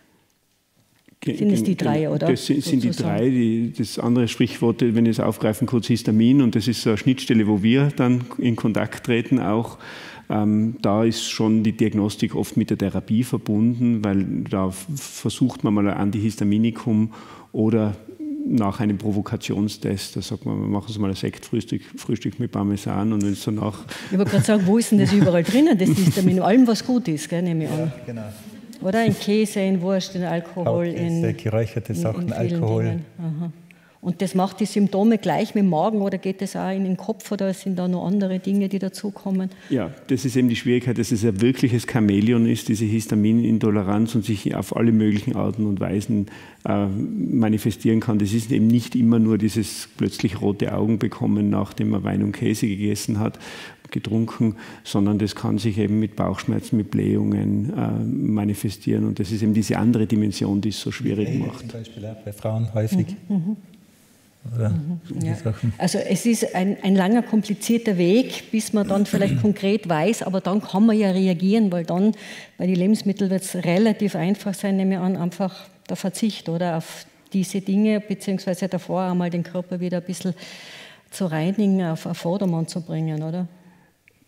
Sind es die drei, oder? Das sind, sind die drei. Die, das andere Sprichwort, wenn ich es aufgreifen, kurz Histamin, und das ist so eine Schnittstelle, wo wir dann in Kontakt treten auch. Ähm, da ist schon die Diagnostik oft mit der Therapie verbunden, weil da versucht man mal ein Antihistaminikum oder nach einem Provokationstest, da sagt man, wir machen so mal ein Sektfrühstück Frühstück mit Parmesan und wenn es so nach... Ich wollte gerade sagen, wo ist denn das überall drinnen, das Histamin? Allem, was gut ist, gell, nehme ich an. Ja, genau. Oder in Käse, in Wurst, in Alkohol, Käse, in geräucherte Sachen, in Alkohol. Und das macht die Symptome gleich mit dem Magen oder geht das auch in den Kopf oder sind da noch andere Dinge, die dazukommen? Ja, das ist eben die Schwierigkeit, dass es ein wirkliches Chamäleon ist, diese Histaminintoleranz und sich auf alle möglichen Arten und Weisen äh, manifestieren kann. Das ist eben nicht immer nur dieses plötzlich rote Augen bekommen, nachdem man Wein und Käse gegessen hat, getrunken, sondern das kann sich eben mit Bauchschmerzen, mit Blähungen äh, manifestieren. Und das ist eben diese andere Dimension, die es so schwierig Blähungen macht. Zum Beispiel auch bei Frauen häufig. Mhm, mhm. Oder mhm, ja. Also es ist ein, ein langer, komplizierter Weg, bis man dann vielleicht konkret weiß, aber dann kann man ja reagieren, weil dann bei den Lebensmitteln wird es relativ einfach sein, nehme ich an, einfach der Verzicht oder auf diese Dinge, beziehungsweise davor einmal den Körper wieder ein bisschen zu reinigen, auf, auf Vordermann zu bringen, oder?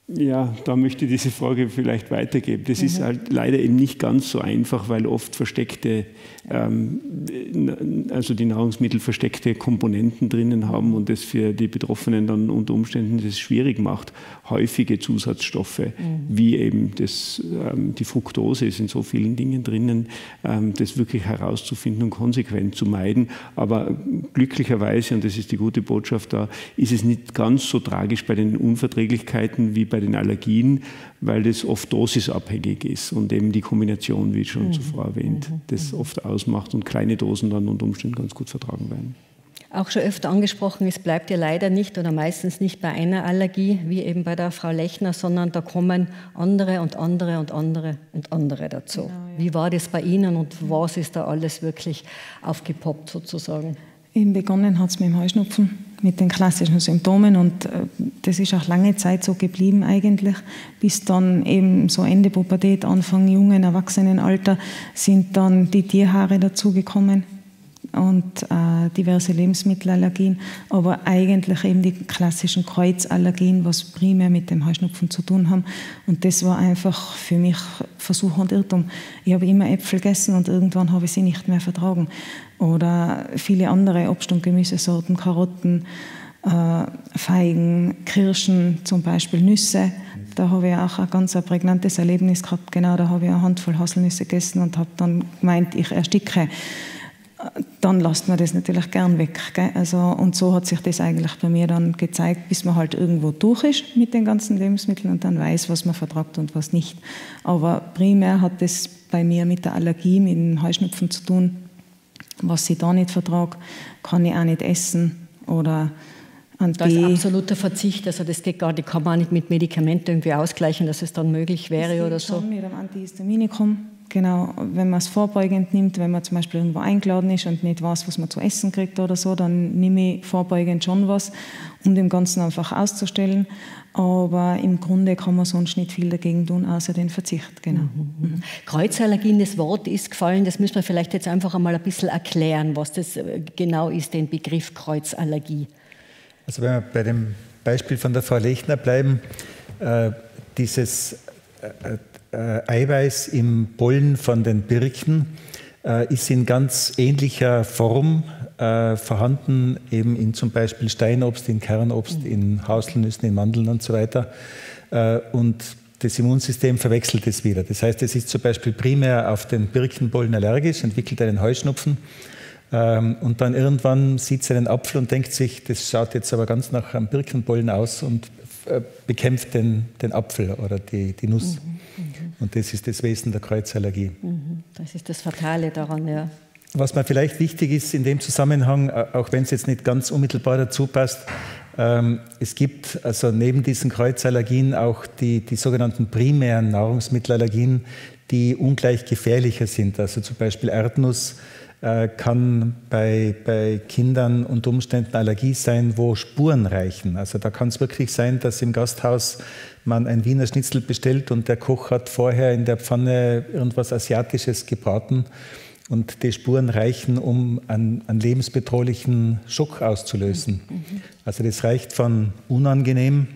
Ja, da möchte ich diese Frage vielleicht weitergeben. Das mhm. ist halt leider eben nicht ganz so einfach, weil oft versteckte, ähm, also die Nahrungsmittel versteckte Komponenten drinnen haben und das für die Betroffenen dann unter Umständen das schwierig macht. Häufige Zusatzstoffe, mhm. wie eben das, ähm, die Fructose ist in so vielen Dingen drinnen, ähm, das wirklich herauszufinden und konsequent zu meiden. Aber glücklicherweise, und das ist die gute Botschaft da, ist es nicht ganz so tragisch bei den Unverträglichkeiten wie bei bei den Allergien, weil das oft dosisabhängig ist und eben die Kombination, wie schon mhm. zuvor erwähnt, mhm. das oft ausmacht und kleine Dosen dann unter Umständen ganz gut vertragen werden. Auch schon öfter angesprochen, es bleibt ja leider nicht oder meistens nicht bei einer Allergie, wie eben bei der Frau Lechner, sondern da kommen andere und andere und andere und andere dazu. Genau, ja. Wie war das bei Ihnen und was ist da alles wirklich aufgepoppt sozusagen? Eben begonnen hat es mit dem Heuschnupfen, mit den klassischen Symptomen und äh, das ist auch lange Zeit so geblieben eigentlich, bis dann eben so Ende Pubertät, Anfang jungen Erwachsenenalter sind dann die Tierhaare dazugekommen und äh, diverse Lebensmittelallergien, aber eigentlich eben die klassischen Kreuzallergien, was primär mit dem Heuschnupfen zu tun haben. Und das war einfach für mich Versuch und Irrtum. Ich habe immer Äpfel gegessen und irgendwann habe ich sie nicht mehr vertragen. Oder viele andere Obst- und Gemüsesorten, Karotten, äh, Feigen, Kirschen, zum Beispiel Nüsse. Da habe ich auch ein ganz prägnantes Erlebnis gehabt. Genau, da habe ich eine Handvoll Haselnüsse gegessen und habe dann gemeint, ich ersticke. Dann lässt man das natürlich gern weg. Gell? Also, und so hat sich das eigentlich bei mir dann gezeigt, bis man halt irgendwo durch ist mit den ganzen Lebensmitteln und dann weiß, was man vertragt und was nicht. Aber primär hat das bei mir mit der Allergie, mit dem Heuschnupfen zu tun. Was ich da nicht vertrage, kann ich auch nicht essen. Oder an das ist absoluter Verzicht, also das geht gar nicht, kann man auch nicht mit Medikamenten irgendwie ausgleichen, dass es dann möglich wäre oder so. Schon mit einem Antihistaminikum. Genau, wenn man es vorbeugend nimmt, wenn man zum Beispiel irgendwo eingeladen ist und nicht weiß, was man zu essen kriegt oder so, dann nehme ich vorbeugend schon was, um dem Ganzen einfach auszustellen. Aber im Grunde kann man sonst nicht viel dagegen tun, außer den Verzicht. Genau. Mhm. Mhm. Kreuzallergien, das Wort ist gefallen, das müssen wir vielleicht jetzt einfach einmal ein bisschen erklären, was das genau ist, den Begriff Kreuzallergie. Also wenn wir bei dem Beispiel von der Frau Lechner bleiben, äh, dieses äh, Äh, Eiweiß im Pollen von den Birken äh, ist in ganz ähnlicher Form äh, vorhanden, eben in zum Beispiel Steinobst, in Kernobst, in Haselnüssen, in Mandeln und so weiter. Äh, und das Immunsystem verwechselt es wieder. Das heißt, es ist zum Beispiel primär auf den Birkenpollen allergisch, entwickelt einen Heuschnupfen ähm, und dann irgendwann sieht es einen Apfel und denkt sich, das schaut jetzt aber ganz nach einem Birkenpollen aus und äh, bekämpft den, den Apfel oder die, die Nuss. Mhm. Und das ist das Wesen der Kreuzallergie. Das ist das Fatale daran, ja. Was mir vielleicht wichtig ist in dem Zusammenhang, auch wenn es jetzt nicht ganz unmittelbar dazu passt, ähm, es gibt also neben diesen Kreuzallergien auch die, die sogenannten primären Nahrungsmittelallergien, die ungleich gefährlicher sind. Also zum Beispiel Erdnuss äh, kann bei, bei Kindern unter Umständen Allergie sein, wo Spuren reichen. Also da kann es wirklich sein, dass im Gasthaus man ein Wiener Schnitzel bestellt und der Koch hat vorher in der Pfanne irgendwas Asiatisches gebraten und die Spuren reichen, um einen, einen lebensbedrohlichen Schock auszulösen. Mhm. Also das reicht von unangenehm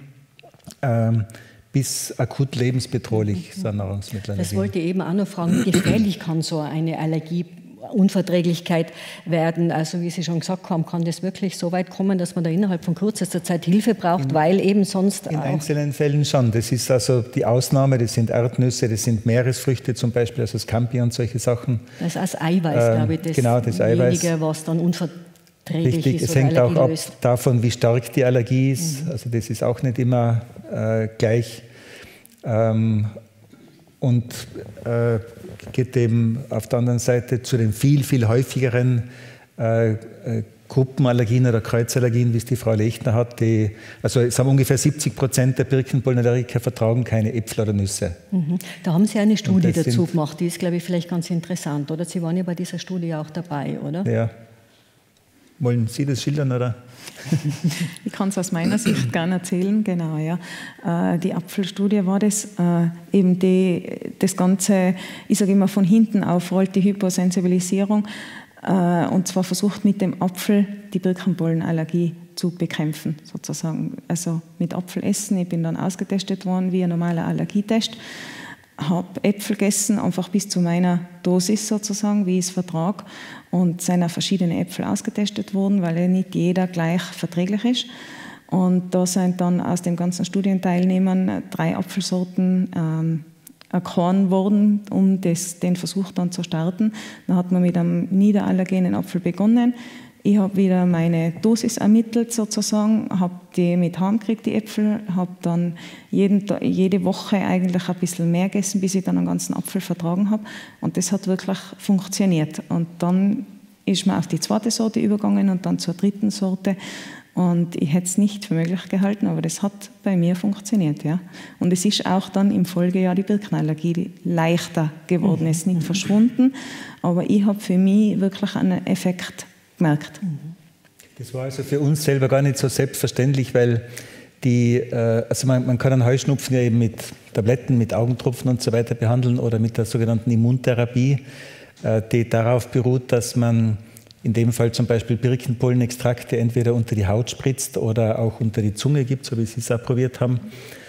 ähm, bis akut lebensbedrohlich, mhm. so eine Nahrungsmittelallergie. Das wollte ich eben auch noch fragen, wie gefährlich kann so eine Allergie Unverträglichkeit werden. Also wie Sie schon gesagt haben, kann das wirklich so weit kommen, dass man da innerhalb von kürzester Zeit Hilfe braucht, in, weil eben sonst In auch einzelnen Fällen schon. Das ist also die Ausnahme, das sind Erdnüsse, das sind Meeresfrüchte zum Beispiel, also Scampi und solche Sachen. Das ist das Eiweiß, ähm, glaube ich, das genau, das Eiweiß, was dann unverträglich richtig, ist. Es hängt auch ab löst. davon, wie stark die Allergie ist. Mhm. Also das ist auch nicht immer äh, gleich. Ähm, und äh, geht eben auf der anderen Seite zu den viel, viel häufigeren äh, äh, Gruppenallergien oder Kreuzallergien, wie es die Frau Lechner hat. Die, also es haben ungefähr siebzig Prozent der Birkenpollenallergiker vertragen keine Äpfel oder Nüsse. Mhm. Da haben Sie eine Studie dazu gemacht, die ist, glaube ich, vielleicht ganz interessant, oder? Sie waren ja bei dieser Studie auch dabei, oder? Ja. Wollen Sie das schildern, oder? Ich kann es aus meiner Sicht gerne erzählen, genau, ja. Die Apfelstudie war das, eben die, das Ganze, ich sage immer von hinten aufrollt, die Hypersensibilisierung, und zwar versucht mit dem Apfel die Birkenpollenallergie zu bekämpfen, sozusagen. Also mit Apfel essen. Ich bin dann ausgetestet worden wie ein normaler Allergietest. Habe Äpfel gegessen, einfach bis zu meiner Dosis sozusagen, wie ich es vertrage. Und es sind auch verschiedene Äpfel ausgetestet worden, weil ja nicht jeder gleich verträglich ist. Und da sind dann aus den ganzen Studienteilnehmern drei Apfelsorten ähm, erkoren worden, um das, den Versuch dann zu starten. Dann hat man mit einem niederallergenen Apfel begonnen. Ich habe wieder meine Dosis ermittelt sozusagen, habe die mit heimgekriegt, die Äpfel, habe dann jeden, jede Woche eigentlich ein bisschen mehr gegessen, bis ich dann einen ganzen Apfel vertragen habe. Und das hat wirklich funktioniert. Und dann ist man auf die zweite Sorte übergegangen und dann zur dritten Sorte. Und ich hätte es nicht für möglich gehalten, aber das hat bei mir funktioniert. Ja. Und es ist auch dann im Folgejahr die Birkenallergie leichter geworden. Es ist nicht verschwunden, aber ich habe für mich wirklich einen Effekt gemerkt. Das war also für uns selber gar nicht so selbstverständlich, weil die, also man, man kann einen Heuschnupfen ja eben mit Tabletten, mit Augentropfen und so weiter behandeln oder mit der sogenannten Immuntherapie, die darauf beruht, dass man in dem Fall zum Beispiel Birkenpollenextrakte entweder unter die Haut spritzt oder auch unter die Zunge gibt, so wie Sie es auch probiert haben.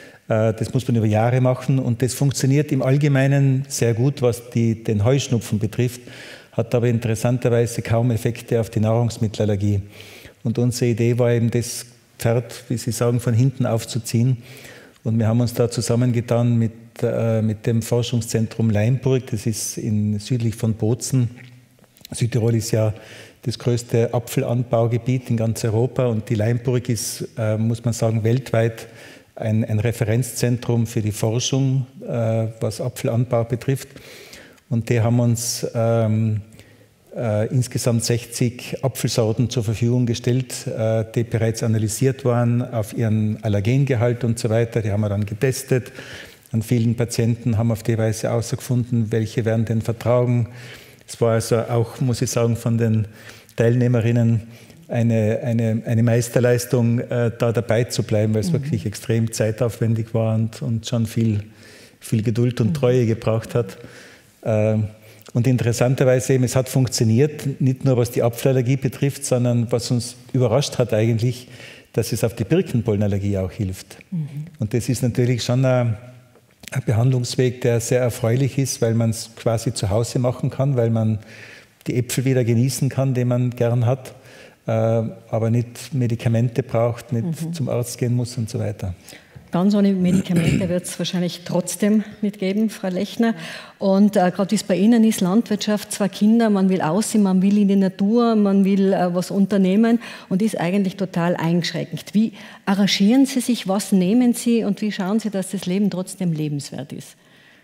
Das muss man über Jahre machen und das funktioniert im Allgemeinen sehr gut, was die, den Heuschnupfen betrifft, hat aber interessanterweise kaum Effekte auf die Nahrungsmittelallergie. Und unsere Idee war eben, das Pferd, wie Sie sagen, von hinten aufzuziehen. Und wir haben uns da zusammengetan mit, äh, mit dem Forschungszentrum Leimburg, das ist in, südlich von Bozen. Südtirol ist ja das größte Apfelanbaugebiet in ganz Europa und die Leimburg ist, äh, muss man sagen, weltweit ein, ein Referenzzentrum für die Forschung, äh, was Apfelanbau betrifft. Und die haben uns ähm, äh, insgesamt sechzig Apfelsorten zur Verfügung gestellt, äh, die bereits analysiert waren auf ihren Allergengehalt und so weiter. Die haben wir dann getestet. An vielen Patienten haben wir auf die Weise herausgefunden, welche werden denn vertragen. Es war also auch, muss ich sagen, von den Teilnehmerinnen eine, eine, eine Meisterleistung, äh, da dabei zu bleiben, weil es mhm. wirklich extrem zeitaufwendig war und, und schon viel, viel Geduld und Treue gebraucht hat. Äh, und interessanterweise eben, es hat funktioniert, nicht nur was die Apfelallergie betrifft, sondern was uns überrascht hat eigentlich, dass es auf die Birkenpollenallergie auch hilft. Mhm. Und das ist natürlich schon ein Ein Behandlungsweg, der sehr erfreulich ist, weil man es quasi zu Hause machen kann, weil man die Äpfel wieder genießen kann, die man gern hat, äh, aber nicht Medikamente braucht, nicht mhm. zum Arzt gehen muss und so weiter. Ganz ohne Medikamente wird es wahrscheinlich trotzdem nicht geben, Frau Lechner. Und äh, gerade wie es bei Ihnen ist, Landwirtschaft, zwei Kinder, man will aussehen, man will in die Natur, man will äh, was unternehmen und ist eigentlich total eingeschränkt. Wie arrangieren Sie sich, was nehmen Sie und wie schauen Sie, dass das Leben trotzdem lebenswert ist?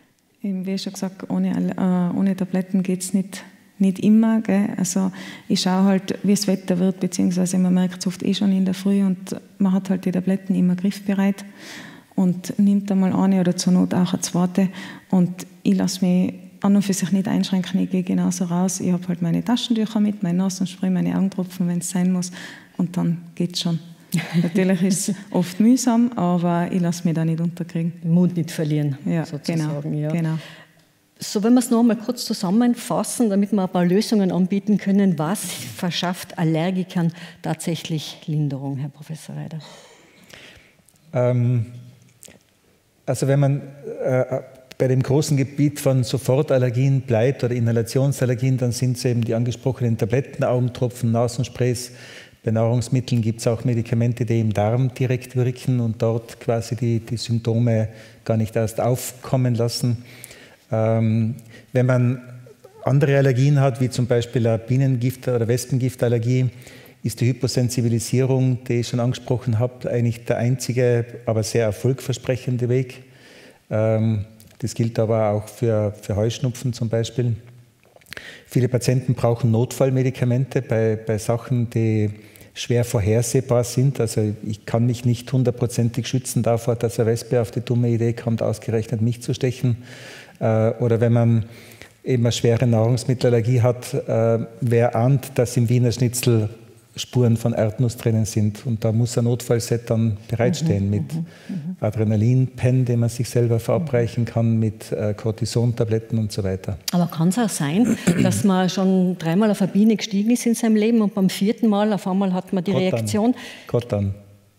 Wie schon gesagt, ohne, äh, ohne Tabletten geht es nicht, nicht immer. Gell? Also ich schaue halt, wie das Wetter wird, beziehungsweise man merkt es oft eh schon in der Früh und man hat halt die Tabletten immer griffbereit und nimmt einmal eine oder zur Not auch eine zweite. Und ich lasse mich an und für sich nicht einschränken, ich gehe genauso raus. Ich habe halt meine Taschentücher mit, mein Nasenspray, meine Augentropfen, wenn es sein muss und dann geht es schon. Natürlich ist es oft mühsam, aber ich lasse mich da nicht unterkriegen. Den Mut nicht verlieren, ja, sozusagen. Genau, ja. genau. So, wenn wir es noch einmal kurz zusammenfassen, damit wir ein paar Lösungen anbieten können, was verschafft Allergikern tatsächlich Linderung, Herr Professor Reider? Ähm, also wenn man äh, bei dem großen Gebiet von Sofortallergien bleibt oder Inhalationsallergien, dann sind es eben die angesprochenen Tabletten, Augentropfen, Nasensprays. Bei Nahrungsmitteln gibt es auch Medikamente, die im Darm direkt wirken und dort quasi die, die Symptome gar nicht erst aufkommen lassen. Ähm, wenn man andere Allergien hat, wie zum Beispiel eine Bienengift- oder Wespengiftallergie, ist die Hyposensibilisierung, die ich schon angesprochen habe, eigentlich der einzige, aber sehr erfolgversprechende Weg. Ähm, das gilt aber auch für, für Heuschnupfen zum Beispiel. Viele Patienten brauchen Notfallmedikamente bei, bei Sachen, die schwer vorhersehbar sind. Also ich kann mich nicht hundertprozentig schützen davor, dass eine Wespe auf die dumme Idee kommt, ausgerechnet mich zu stechen. Oder wenn man eben eine schwere Nahrungsmittelallergie hat, wer ahnt, dass im Wiener Schnitzel Spuren von Erdnuss drinnen sind. Und da muss ein Notfallset dann bereitstehen mhm, mit mhm, Adrenalinpen, den man sich selber verabreichen kann, mit äh, Cortisontabletten und so weiter. Aber kann es auch sein, dass man schon dreimal auf eine Biene gestiegen ist in seinem Leben und beim vierten Mal auf einmal hat man die Gott Reaktion? Gott dann.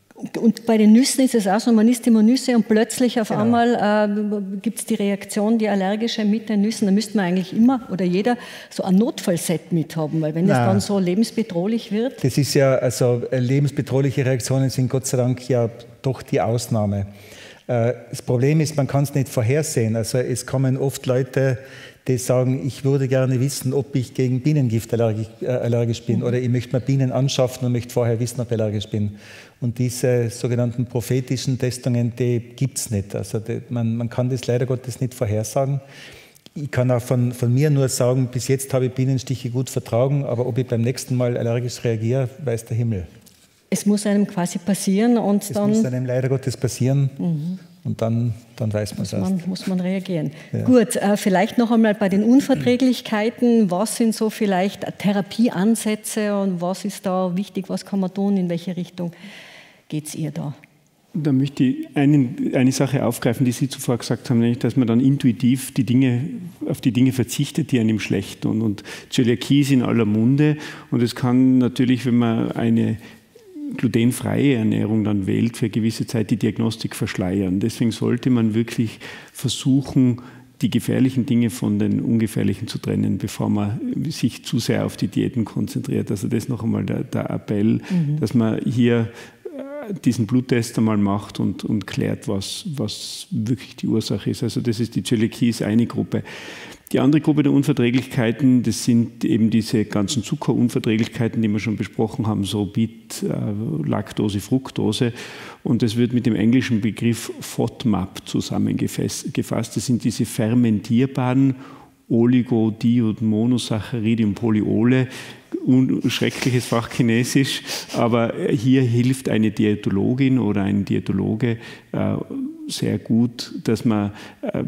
Und bei den Nüssen ist es auch so, man isst immer Nüsse und plötzlich auf genau. einmal äh, gibt es die Reaktion, die allergische mit den Nüssen. Da müsste man eigentlich immer oder jeder so ein Notfallset mithaben, weil wenn das dann so lebensbedrohlich wird. Das ist ja, also lebensbedrohliche Reaktionen sind Gott sei Dank ja doch die Ausnahme. Äh, das Problem ist, man kann es nicht vorhersehen. Also es kommen oft Leute, die sagen, ich würde gerne wissen, ob ich gegen Bienengift allergisch, äh, allergisch bin mhm. oder ich möchte mir Bienen anschaffen und möchte vorher wissen, ob ich allergisch bin. Und diese sogenannten prophetischen Testungen, die gibt es nicht. Also die, man, man kann das leider Gottes nicht vorhersagen. Ich kann auch von, von mir nur sagen, bis jetzt habe ich Bienenstiche gut vertragen, aber ob ich beim nächsten Mal allergisch reagiere, weiß der Himmel. Es muss einem quasi passieren und es dann... Es muss einem leider Gottes passieren. Mhm. Und dann, dann weiß man es erst. Man, muss man reagieren. Ja. Gut, äh, vielleicht noch einmal bei den Unverträglichkeiten. Was sind so vielleicht Therapieansätze und was ist da wichtig? Was kann man tun? In welche Richtung geht es ihr da? Da möchte ich eine, eine Sache aufgreifen, die Sie zuvor gesagt haben, nämlich, dass man dann intuitiv die Dinge, auf die Dinge verzichtet, die einem schlecht tun. Und Zöliakie ist in aller Munde und es kann natürlich, wenn man eine glutenfreie Ernährung dann wählt, für eine gewisse Zeit die Diagnostik verschleiern. Deswegen sollte man wirklich versuchen, die gefährlichen Dinge von den ungefährlichen zu trennen, bevor man sich zu sehr auf die Diäten konzentriert. Also das ist noch einmal der, der Appell, mhm. dass man hier diesen Bluttest einmal macht und, und klärt, was, was wirklich die Ursache ist. Also das ist die Zöliakie, ist eine Gruppe. Die andere Gruppe der Unverträglichkeiten, das sind eben diese ganzen Zuckerunverträglichkeiten, die wir schon besprochen haben, Sorbit, äh, Laktose, Fructose. Und das wird mit dem englischen Begriff FODMAP zusammengefasst. Das sind diese fermentierbaren Oligo-, Diod-, Monosaccharide und Polyole. Un- schreckliches Fachchinesisch, aber hier hilft eine Diätologin oder ein Diätologe äh, sehr gut, dass man äh,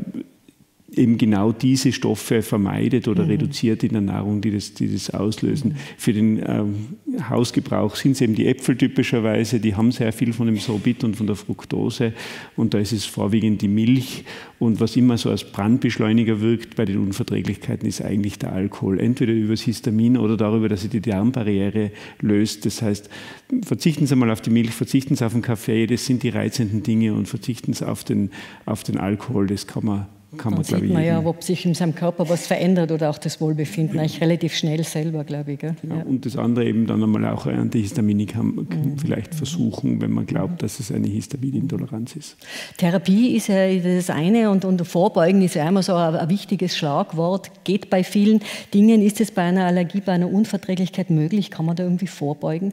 eben genau diese Stoffe vermeidet oder mhm. reduziert in der Nahrung, die das, die das auslösen. Mhm. Für den ähm, Hausgebrauch sind es eben die Äpfel typischerweise, die haben sehr viel von dem Sorbit und von der Fructose und da ist es vorwiegend die Milch und was immer so als Brandbeschleuniger wirkt bei den Unverträglichkeiten ist eigentlich der Alkohol, entweder über das Histamin oder darüber, dass er die Darmbarriere löst. Das heißt, verzichten Sie mal auf die Milch, verzichten Sie auf den Kaffee, das sind die reizenden Dinge und verzichten Sie auf den, auf den Alkohol, das kann man Kann man, Dann sieht man ja, ob sich in seinem Körper was verändert oder auch das Wohlbefinden eigentlich relativ schnell selber, glaube ich. Gell? Ja, ja. Und das andere eben dann einmal auch ein Antihistaminik mhm. vielleicht versuchen, wenn man glaubt, dass es eine Histaminintoleranz ist. Therapie ist ja das eine und, und Vorbeugen ist ja immer so ein, ein wichtiges Schlagwort. Geht bei vielen Dingen. Ist es bei einer Allergie, bei einer Unverträglichkeit möglich? Kann man da irgendwie vorbeugen?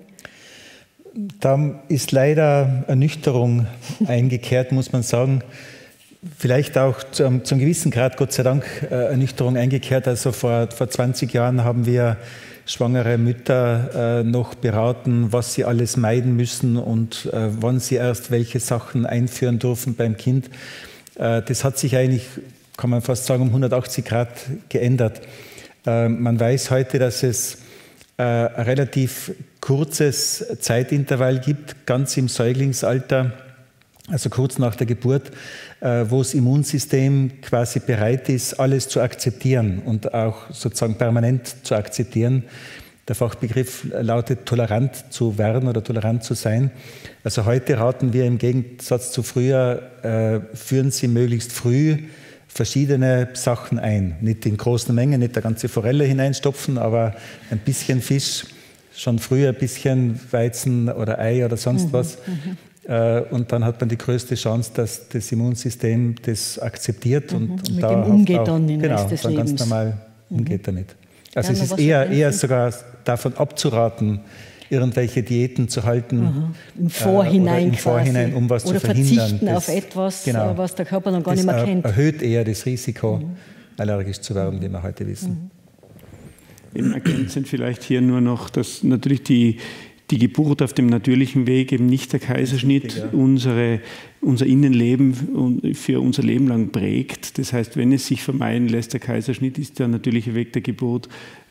Da ist leider Ernüchterung eingekehrt, muss man sagen. Vielleicht auch zum, zum gewissen Grad, Gott sei Dank, äh, Ernüchterung eingekehrt. Also vor, vor zwanzig Jahren haben wir schwangere Mütter äh, noch beraten, was sie alles meiden müssen und äh, wann sie erst welche Sachen einführen dürfen beim Kind. Äh, das hat sich eigentlich, kann man fast sagen, um hundertachtzig Grad geändert. Äh, man weiß heute, dass es äh, ein relativ kurzes Zeitintervall gibt, ganz im Säuglingsalter, also kurz nach der Geburt, wo das Immunsystem quasi bereit ist, alles zu akzeptieren und auch sozusagen permanent zu akzeptieren. Der Fachbegriff lautet tolerant zu werden oder tolerant zu sein. Also heute raten wir im Gegensatz zu früher, äh, führen Sie möglichst früh verschiedene Sachen ein. Nicht in großen Mengen, nicht eine ganze Forelle hineinstopfen, aber ein bisschen Fisch, schon früher ein bisschen Weizen oder Ei oder sonst mhm, was. Mhm. Und dann hat man die größte Chance, dass das Immunsystem das akzeptiert und, mhm. und mit dem umgeht auch, dann den genau, Rest des dann Lebens. ganz normal umgeht mhm. damit. Also ja, es ist eher, eher sogar davon abzuraten, irgendwelche Diäten zu halten. Aha. Im Vorhinein, äh, im Vorhinein um was oder zu verhindern. verzichten das, auf etwas, genau, was der Körper dann gar das nicht mehr kennt. Erhöht eher das Risiko, mhm. allergisch zu werden, wie wir heute wissen. Mhm. Ergänzend vielleicht hier nur noch, dass natürlich die Die Geburt auf dem natürlichen Weg, eben nicht der Kaiserschnitt, richtig, ja. unsere, unser Innenleben für unser Leben lang prägt. Das heißt, wenn es sich vermeiden lässt, der Kaiserschnitt ist der natürliche Weg der Geburt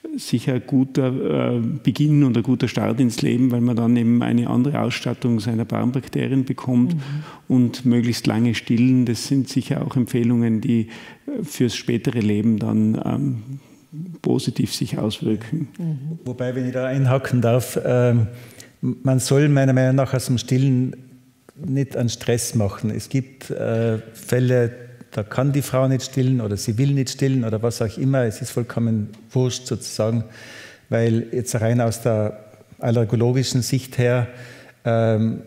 sicher ein guter äh, Beginn und ein guter Start ins Leben, weil man dann eben eine andere Ausstattung seiner Darmbakterien bekommt mhm. und möglichst lange stillen. Das sind sicher auch Empfehlungen, die fürs spätere Leben dann ähm, positiv sich auswirken. Mhm. Wobei, wenn ich da einhaken darf, äh, man soll meiner Meinung nach aus dem Stillen nicht einen Stress machen. Es gibt äh, Fälle, da kann die Frau nicht stillen oder sie will nicht stillen oder was auch immer. Es ist vollkommen wurscht sozusagen, weil jetzt rein aus der allergologischen Sicht her ähm,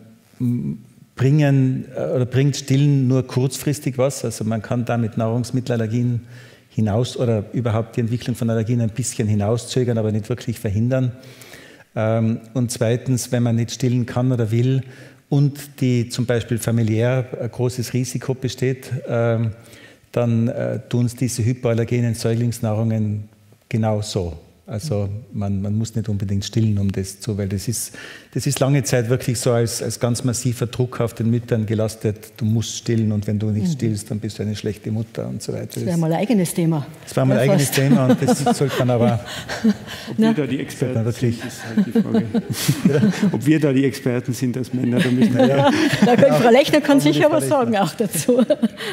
bringen oder bringt Stillen nur kurzfristig was. Also man kann da mit Nahrungsmittelallergien hinaus oder überhaupt die Entwicklung von Allergien ein bisschen hinauszögern, aber nicht wirklich verhindern. Ähm, und zweitens, wenn man nicht stillen kann oder will, und die zum Beispiel familiär ein großes Risiko besteht, ähm, dann äh, tun es diese hypoallergenen Säuglingsnahrungen genauso. Also man, man muss nicht unbedingt stillen, um das zu, weil das ist, das ist lange Zeit wirklich so als, als ganz massiver Druck auf den Müttern gelastet. Du musst stillen und wenn du nicht stillst, dann bist du eine schlechte Mutter und so weiter. Das wäre mal ein eigenes Thema. Das war mal ein eigenes Thema und das sollte man aber... Ob wir da die Experten wirklich sind, ist halt die Frage. Ob wir da die Experten sind als Männer, da müssen wir... Ja. Da kann, Frau Lechner kann sicher was sagen auch dazu.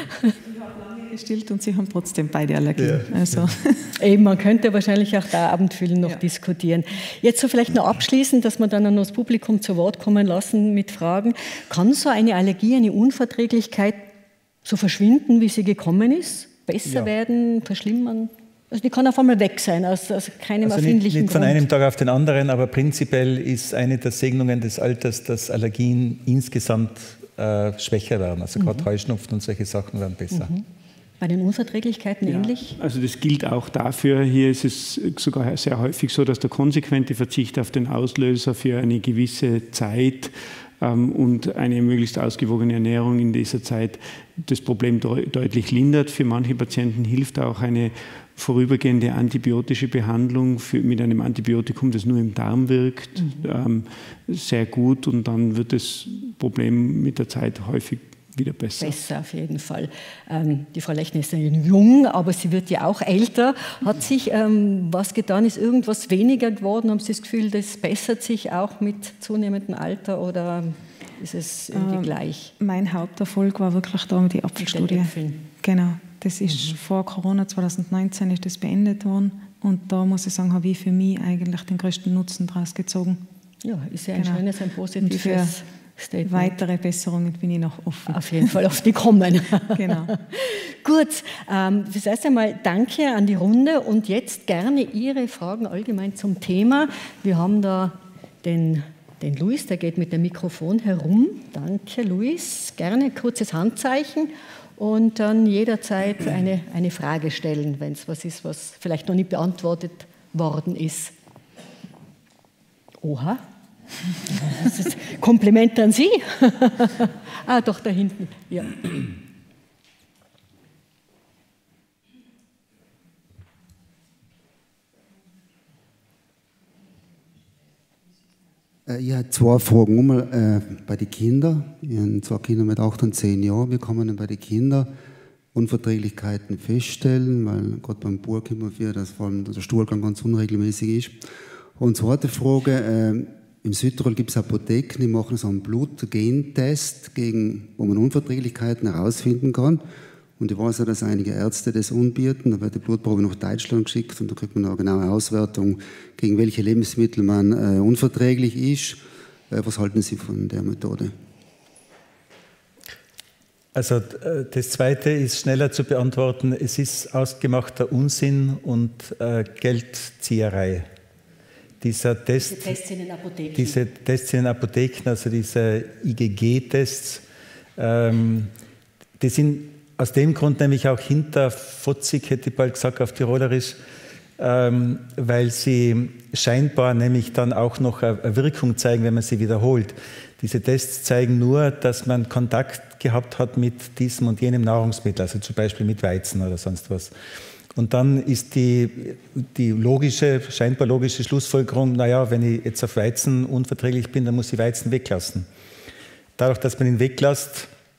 Gestillt und sie haben trotzdem beide Allergien. Ja. Also. Eben, man könnte wahrscheinlich auch da Abendfüllen noch ja. diskutieren. Jetzt so vielleicht noch abschließend, dass wir dann noch das Publikum zu Wort kommen lassen mit Fragen. Kann so eine Allergie, eine Unverträglichkeit so verschwinden, wie sie gekommen ist? Besser ja. werden, verschlimmern? Also die kann auf einmal weg sein, aus, aus keinem also erfindlichen nicht, nicht von Grund. einem Tag auf den anderen, aber prinzipiell ist eine der Segnungen des Alters, dass Allergien insgesamt äh, schwächer werden. Also mhm. gerade Heuschnupfen und solche Sachen werden besser. Mhm. Bei den Unverträglichkeiten ja, ähnlich? Also das gilt auch dafür. Hier ist es sogar sehr häufig so, dass der konsequente Verzicht auf den Auslöser für eine gewisse Zeit ähm, und eine möglichst ausgewogene Ernährung in dieser Zeit das Problem de- deutlich lindert. Für manche Patienten hilft auch eine vorübergehende antibiotische Behandlung für, mit einem Antibiotikum, das nur im Darm wirkt, mhm. ähm, sehr gut und dann wird das Problem mit der Zeit häufig wieder besser. Besser auf jeden Fall. Ähm, die Frau Lechner ist ja jung, aber sie wird ja auch älter. Hat sich ähm, was getan? Ist irgendwas weniger geworden? Haben Sie das Gefühl, das bessert sich auch mit zunehmendem Alter oder ist es irgendwie ähm, gleich? Mein Haupterfolg war wirklich da mit die Apfelstudie. Genau, das ist mhm. vor Corona zwanzig neunzehn ist das beendet worden und da muss ich sagen, habe ich für mich eigentlich den größten Nutzen daraus gezogen. Ja, ist ja ein genau. schönes, ein positives Statement. Weitere Besserungen bin ich noch offen. Auf jeden Fall auf die kommen. Genau. Gut, ähm, das heißt einmal danke an die Runde und jetzt gerne Ihre Fragen allgemein zum Thema. Wir haben da den, den Luis, der geht mit dem Mikrofon herum. Danke, Luis. Gerne kurzes Handzeichen und dann jederzeit eine, eine Frage stellen, wenn es was ist, was vielleicht noch nicht beantwortet worden ist. Oha. Das ist Kompliment an Sie. Ah, doch, da hinten. Ja. Ich habe zwei Fragen. Einmal äh, bei den Kindern. Ich habe zwei Kinder mit acht und zehn Jahren. Wie kann man denn bei den Kindern Unverträglichkeiten feststellen? Weil gerade beim Bub kommt man vor, dass vor allem der Stuhlgang ganz unregelmäßig ist. Und zweite Frage. Äh, Im Südtirol gibt es Apotheken, die machen so einen Blut-Gentest, gegen, wo man Unverträglichkeiten herausfinden kann. Und ich weiß ja, dass einige Ärzte das anbieten. Da wird die Blutprobe nach Deutschland geschickt und da kriegt man eine genaue Auswertung, gegen welche Lebensmittel man äh, unverträglich ist. Äh, was halten Sie von der Methode? Also das Zweite ist schneller zu beantworten. Es ist ausgemachter Unsinn und äh, Geldzieherei. Dieser Test, diese Tests in den Apotheken. Diese Tests in den Apotheken, also diese I G G-Tests, ähm, die sind aus dem Grund nämlich auch hinterfotzig, hätte ich bald gesagt auf Tirolerisch, ähm, weil sie scheinbar nämlich dann auch noch eine Wirkung zeigen, wenn man sie wiederholt. Diese Tests zeigen nur, dass man Kontakt gehabt hat mit diesem und jenem Nahrungsmittel, also zum Beispiel mit Weizen oder sonst was. Und dann ist die, die logische, scheinbar logische Schlussfolgerung, naja, wenn ich jetzt auf Weizen unverträglich bin, dann muss ich Weizen weglassen. Dadurch, dass man ihn weglässt,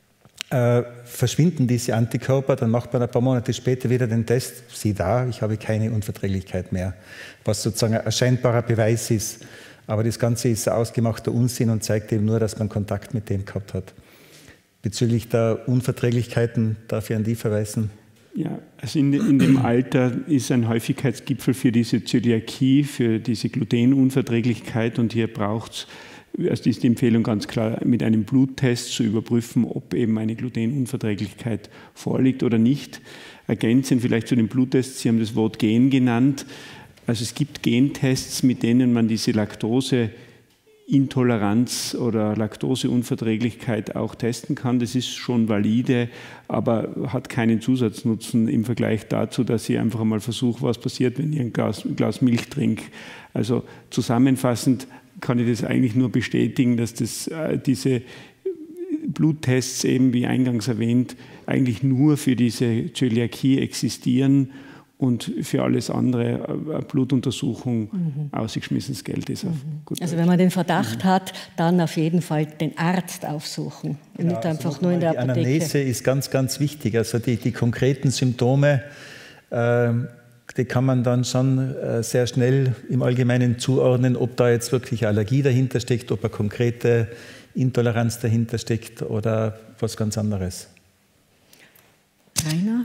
äh, verschwinden diese Antikörper, dann macht man ein paar Monate später wieder den Test, sieh da, ich habe keine Unverträglichkeit mehr, was sozusagen ein scheinbarer Beweis ist. Aber das Ganze ist ein ausgemachter Unsinn und zeigt eben nur, dass man Kontakt mit dem gehabt hat. Bezüglich der Unverträglichkeiten darf ich an die verweisen. Ja, also in, in dem Alter ist ein Häufigkeitsgipfel für diese Zöliakie, für diese Glutenunverträglichkeit, und hier braucht es, also ist die Empfehlung ganz klar, mit einem Bluttest zu überprüfen, ob eben eine Glutenunverträglichkeit vorliegt oder nicht. Ergänzend vielleicht zu den Bluttests, Sie haben das Wort Gen genannt. Also es gibt Gentests, mit denen man diese Laktoseintoleranz oder Laktoseunverträglichkeit auch testen kann. Das ist schon valide, aber hat keinen Zusatznutzen im Vergleich dazu, dass ich einfach einmal versuche, was passiert, wenn ich ein Glas, ein Glas Milch trinke. Also zusammenfassend kann ich das eigentlich nur bestätigen, dass das, äh, diese Bluttests eben, wie eingangs erwähnt, eigentlich nur für diese Zöliakie existieren und für alles andere eine Blutuntersuchung mhm. ausgeschmissenes Geld ist. Mhm. Also wenn man den Verdacht mhm. hat, dann auf jeden Fall den Arzt aufsuchen. Und ja, nicht einfach also nur in der die Apotheke. Die Anamnese ist ganz, ganz wichtig. Also die, die konkreten Symptome, äh, die kann man dann schon äh, sehr schnell im Allgemeinen zuordnen, ob da jetzt wirklich Allergie dahinter steckt, ob eine konkrete Intoleranz dahinter steckt oder was ganz anderes. Rainer?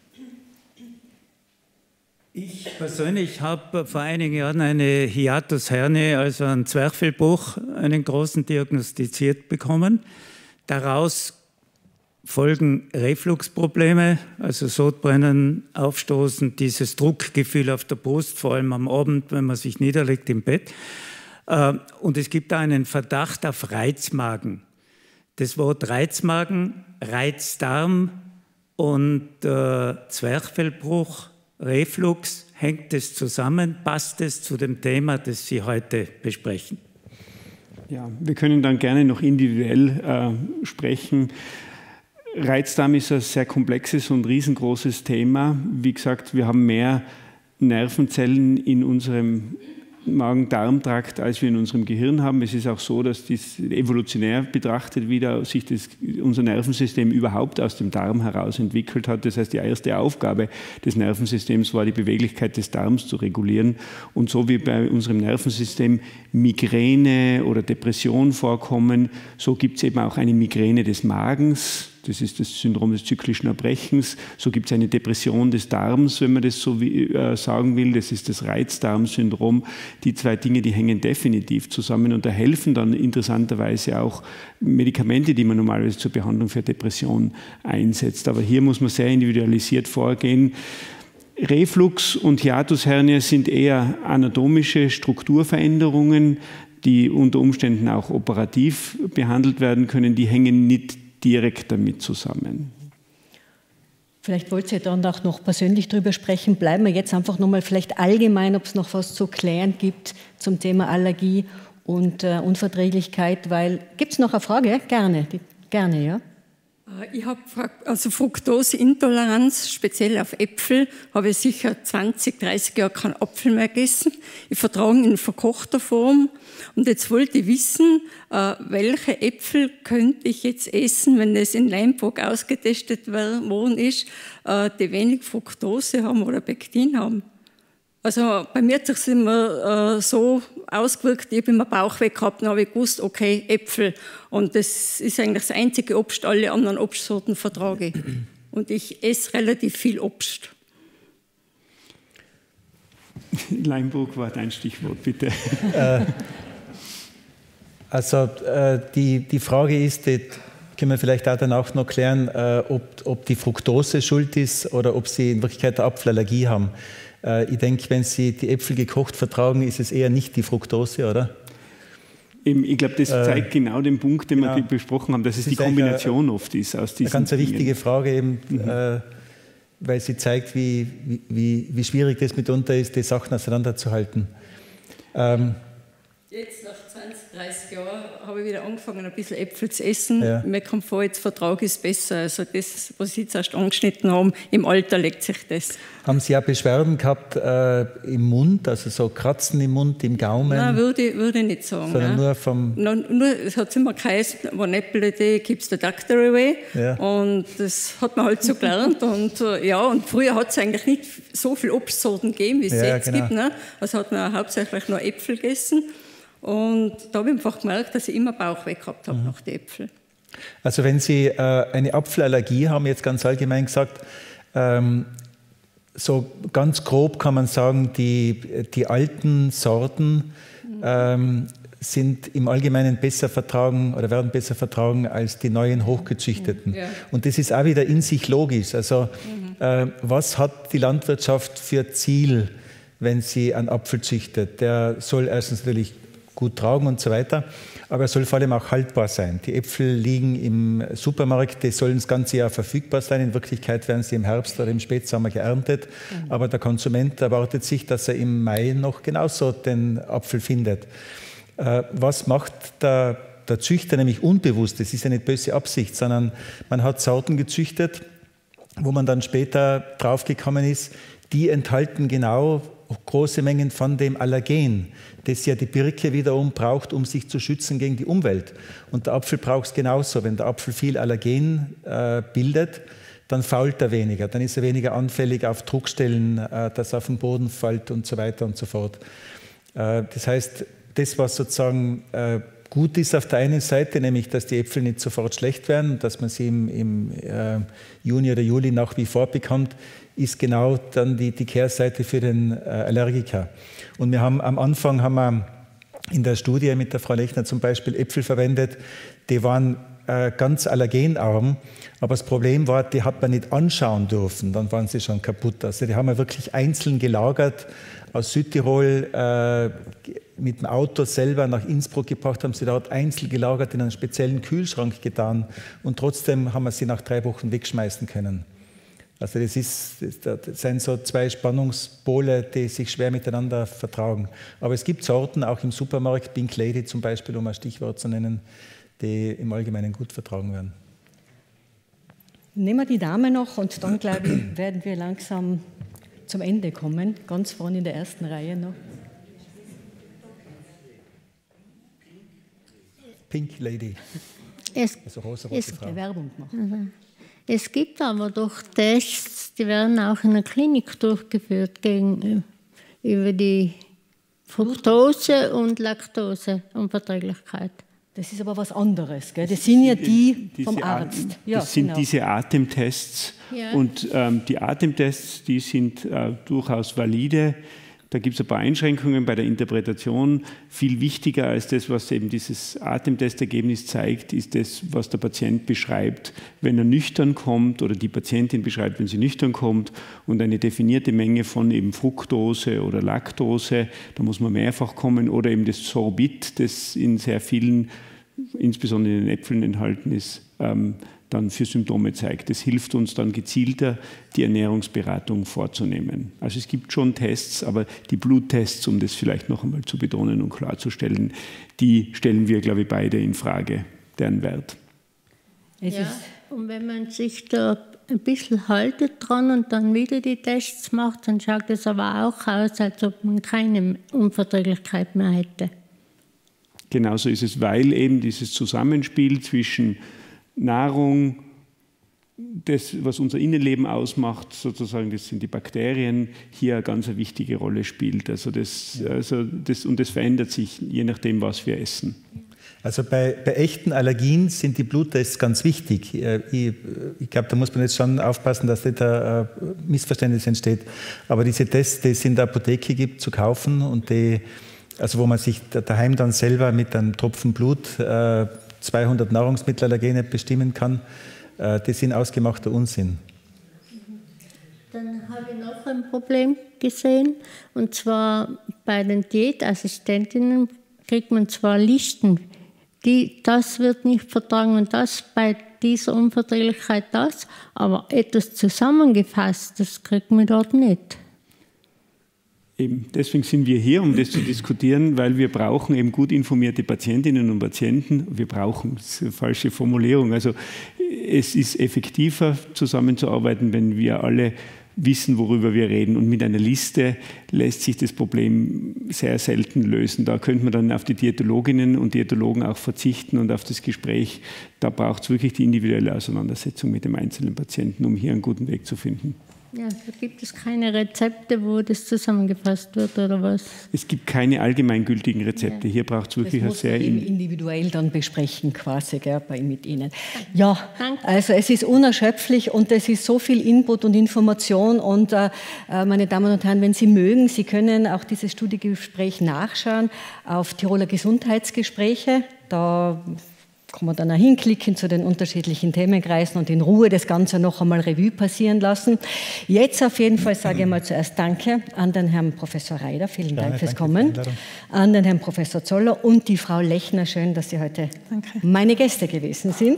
Ich persönlich habe vor einigen Jahren eine Hiatus herniae, also einen Zwerchfellbruch, einen großen, diagnostiziert bekommen. Daraus folgen Refluxprobleme, also Sodbrennen, Aufstoßen, dieses Druckgefühl auf der Brust, vor allem am Abend, wenn man sich niederlegt im Bett. Und es gibt da einen Verdacht auf Reizmagen. Das Wort Reizmagen, Reizdarm und äh, Zwerchfellbruch, Reflux, hängt es zusammen? Passt es zu dem Thema, das Sie heute besprechen? Ja, wir können dann gerne noch individuell äh, sprechen. Reizdarm ist ein sehr komplexes und riesengroßes Thema. Wie gesagt, wir haben mehr Nervenzellen in unserem Magen-Darm-Trakt, als wir in unserem Gehirn haben. Es ist auch so, dass dies evolutionär betrachtet wieder sich das, unser Nervensystem überhaupt aus dem Darm heraus entwickelt hat. Das heißt, die erste Aufgabe des Nervensystems war, die Beweglichkeit des Darms zu regulieren. Und so wie bei unserem Nervensystem Migräne oder Depression vorkommen, so gibt es eben auch eine Migräne des Magens. Das ist das Syndrom des zyklischen Erbrechens. So gibt es eine Depression des Darms, wenn man das so wie, äh, sagen will. Das ist das Reizdarmsyndrom. Die zwei Dinge, die hängen definitiv zusammen, und da helfen dann interessanterweise auch Medikamente, die man normalerweise zur Behandlung für Depression einsetzt. Aber hier muss man sehr individualisiert vorgehen. Reflux und Hiatus herniae sind eher anatomische Strukturveränderungen, die unter Umständen auch operativ behandelt werden können. Die hängen nicht direkt damit zusammen. Vielleicht wollt ihr dann auch noch persönlich darüber sprechen. Bleiben wir jetzt einfach nochmal vielleicht allgemein, ob es noch was zu klären gibt zum Thema Allergie und äh, Unverträglichkeit. Weil, gibt es noch eine Frage? Gerne, die, gerne, ja. Ich habe also Fructoseintoleranz, speziell auf Äpfel, habe ich sicher zwanzig, dreißig Jahre keinen Apfel mehr gegessen. Ich vertrage ihn in verkochter Form. Und jetzt wollte ich wissen, welche Äpfel könnte ich jetzt essen, wenn das in Leinburg ausgetestet worden ist, die wenig Fructose haben oder Pektin haben. Also bei mir hat es sich immer äh, so ausgewirkt, ich habe immer Bauchweh gehabt, dann habe ich gewusst, okay, Äpfel. Und das ist eigentlich das einzige Obst, alle anderen Obstsorten vertrage ich. Und ich esse relativ viel Obst. Leinburg war dein Stichwort, bitte. Äh, also äh, die, die Frage ist, die können wir vielleicht auch danach noch klären, äh, ob, ob die Fructose schuld ist oder ob Sie in Wirklichkeit eine Apfelallergie haben. Ich denke, wenn Sie die Äpfel gekocht vertragen, ist es eher nicht die Fructose, oder? Ich glaube, das zeigt äh, genau den Punkt, den genau. wir besprochen haben, dass es die Kombination eine, oft ist aus diesen Eine ganz Dingen. wichtige Frage, eben, mhm. äh, weil sie zeigt, wie, wie, wie schwierig das mitunter ist, die Sachen auseinanderzuhalten. Ähm, Jetzt nach zwanzig, dreißig Jahren habe ich wieder angefangen, ein bisschen Äpfel zu essen. Ja. Mir kommt vor, jetzt Vertrag ist besser. Also das, was Sie jetzt erst angeschnitten haben, im Alter legt sich das. Haben Sie auch Beschwerden gehabt äh, im Mund, also so Kratzen im Mund, im Gaumen? Nein, würde, würde ich nicht sagen. Sondern nein. nur vom... No, nur, es hat immer geheißen, one apple a day keeps the doctor away. Ja. Und das hat man halt so gelernt. Und, äh, ja, und früher hat es eigentlich nicht so viele Obstsorten gegeben, wie es Ja, jetzt genau. gibt. Ne? Also hat man hauptsächlich nur Äpfel gegessen. Und da habe ich einfach gemerkt, dass ich immer Bauchweh gehabt habe mhm. nach den Äpfeln. Also wenn Sie äh, eine Apfelallergie haben, jetzt ganz allgemein gesagt, ähm, so ganz grob kann man sagen, die, die alten Sorten mhm. ähm, sind im Allgemeinen besser vertragen oder werden besser vertragen als die neuen hochgezüchteten. Mhm. Ja. Und das ist auch wieder in sich logisch. Also mhm. äh, was hat die Landwirtschaft für Ziel, wenn sie einen Apfel züchtet? Der soll erstens natürlich gut tragen und so weiter, aber er soll vor allem auch haltbar sein. Die Äpfel liegen im Supermarkt, die sollen das ganze Jahr verfügbar sein. In Wirklichkeit werden sie im Herbst oder im Spätsommer geerntet, mhm. aber der Konsument erwartet sich, dass er im Mai noch genauso den Apfel findet. Äh, was macht der, der Züchter nämlich unbewusst? Das ist ja nicht böse Absicht, sondern man hat Sorten gezüchtet, wo man dann später draufgekommen ist, die enthalten genau große Mengen von dem Allergen, das ja die Birke wiederum braucht, um sich zu schützen gegen die Umwelt. Und der Apfel braucht es genauso. Wenn der Apfel viel Allergen äh, bildet, dann fault er weniger, dann ist er weniger anfällig auf Druckstellen, äh, dass er auf den Boden fällt und so weiter und so fort. Äh, das heißt, das, was sozusagen äh, gut ist auf der einen Seite, nämlich, dass die Äpfel nicht sofort schlecht werden, dass man sie im, im äh, Juni oder Juli nach wie vor bekommt, ist genau dann die, die Kehrseite für den äh, Allergiker. Und wir haben am Anfang haben wir in der Studie mit der Frau Lechner zum Beispiel Äpfel verwendet, die waren äh, ganz allergenarm, aber das Problem war, die hat man nicht anschauen dürfen, dann waren sie schon kaputt. Also die haben wir wirklich einzeln gelagert, aus Südtirol äh, mit dem Auto selber nach Innsbruck gebracht, haben sie dort einzeln gelagert, in einen speziellen Kühlschrank getan und trotzdem haben wir sie nach drei Wochen wegschmeißen können. Also das, ist, das sind so zwei Spannungspole, die sich schwer miteinander vertragen. Aber es gibt Sorten, auch im Supermarkt, Pink Lady zum Beispiel, um ein Stichwort zu nennen, die im Allgemeinen gut vertragen werden. Nehmen wir die Dame noch und dann, glaube ich, werden wir langsam zum Ende kommen. Ganz vorne in der ersten Reihe noch. Pink Lady. Es, also rosa-rote es, Frau. Werbung machen. Also, es gibt aber doch Tests, die werden auch in der Klinik durchgeführt gegen, über die Fructose- und Laktoseunverträglichkeit. Das ist aber was anderes, gell? Das sind ja die diese vom Arzt. Atem, Ja, das sind genau. diese Atemtests. Ja. Und ähm, die Atemtests, die sind äh, durchaus valide. Da gibt es ein paar Einschränkungen bei der Interpretation. Viel wichtiger als das, was eben dieses Atemtestergebnis zeigt, ist das, was der Patient beschreibt, wenn er nüchtern kommt oder die Patientin beschreibt, wenn sie nüchtern kommt und eine definierte Menge von eben Fructose oder Laktose, da muss man mehrfach kommen, oder eben das Sorbit, das in sehr vielen, insbesondere in den Äpfeln enthalten ist, ähm, dann für Symptome zeigt. Das hilft uns dann gezielter, die Ernährungsberatung vorzunehmen. Also es gibt schon Tests, aber die Bluttests, um das vielleicht noch einmal zu betonen und klarzustellen, die stellen wir, glaube ich, beide in Frage, deren Wert. Ja, und wenn man sich da ein bisschen haltet dran und dann wieder die Tests macht, dann schaut es aber auch aus, als ob man keine Unverträglichkeit mehr hätte. Genauso ist es, weil eben dieses Zusammenspiel zwischen Nahrung, das, was unser Innenleben ausmacht, sozusagen, das sind die Bakterien, hier eine ganz wichtige Rolle spielt. Also das, also das, und das verändert sich, je nachdem, was wir essen. Also bei, bei echten Allergien sind die Bluttests ganz wichtig. Ich, ich glaube, da muss man jetzt schon aufpassen, dass nicht ein Missverständnis entsteht. Aber diese Tests, die es in der Apotheke gibt, zu kaufen und die, also wo man sich daheim dann selber mit einem Tropfen Blut äh, zweihundert Nahrungsmittelallergene bestimmen kann, äh, das sind ausgemachter Unsinn. Dann habe ich noch ein Problem gesehen, und zwar bei den Diätassistentinnen kriegt man zwar Listen, die, das wird nicht vertragen und das bei dieser Unverträglichkeit das, aber etwas zusammengefasst, das kriegt man dort nicht. Eben, deswegen sind wir hier, um das zu diskutieren, weil wir brauchen eben gut informierte Patientinnen und Patienten. Wir brauchen, das ist eine falsche Formulierung, also es ist effektiver zusammenzuarbeiten, wenn wir alle wissen, worüber wir reden. Und mit einer Liste lässt sich das Problem sehr selten lösen. Da könnte man dann auf die Diätologinnen und Diätologen auch verzichten und auf das Gespräch. Da braucht es wirklich die individuelle Auseinandersetzung mit dem einzelnen Patienten, um hier einen guten Weg zu finden. Ja, da gibt es keine Rezepte, wo das zusammengefasst wird, oder was? Es gibt keine allgemeingültigen Rezepte. Hier braucht es wirklich das eine sehr... Das muss man individuell dann besprechen, quasi, gell, bei, mit Ihnen. Ja, also es ist unerschöpflich und es ist so viel Input und Information. Und äh, meine Damen und Herren, wenn Sie mögen, Sie können auch dieses Studiegespräch nachschauen auf Tiroler Gesundheitsgespräche. Da kann man dann auch hinklicken zu den unterschiedlichen Themenkreisen und in Ruhe das Ganze noch einmal Revue passieren lassen. Jetzt auf jeden Fall sage ich mal zuerst Danke an den Herrn Professor Reider, vielen Dank ja, fürs Kommen, an den Herrn Professor Zoller und die Frau Lechner, schön, dass Sie heute danke. Meine Gäste gewesen sind.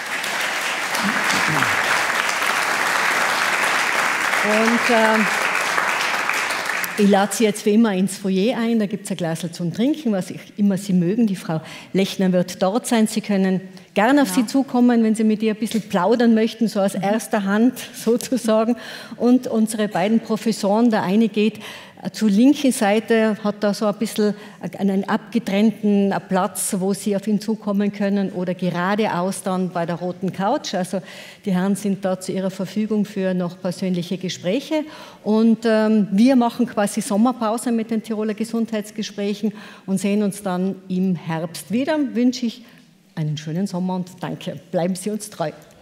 Und äh, ich lade Sie jetzt wie immer ins Foyer ein, da gibt es ein Glas zum Trinken, was immer Sie mögen. Die Frau Lechner wird dort sein. Sie können gerne auf ja. Sie zukommen, wenn Sie mit ihr ein bisschen plaudern möchten, so aus erster Hand sozusagen. Und unsere beiden Professoren, der eine geht zur linken Seite, hat da so ein bisschen einen abgetrennten Platz, wo Sie auf ihn zukommen können, oder geradeaus dann bei der roten Couch. Also die Herren sind da zu Ihrer Verfügung für noch persönliche Gespräche. Und ähm, wir machen quasi Sommerpause mit den Tiroler Gesundheitsgesprächen und sehen uns dann im Herbst wieder. Wünsche ich einen schönen Sommer und danke. Bleiben Sie uns treu.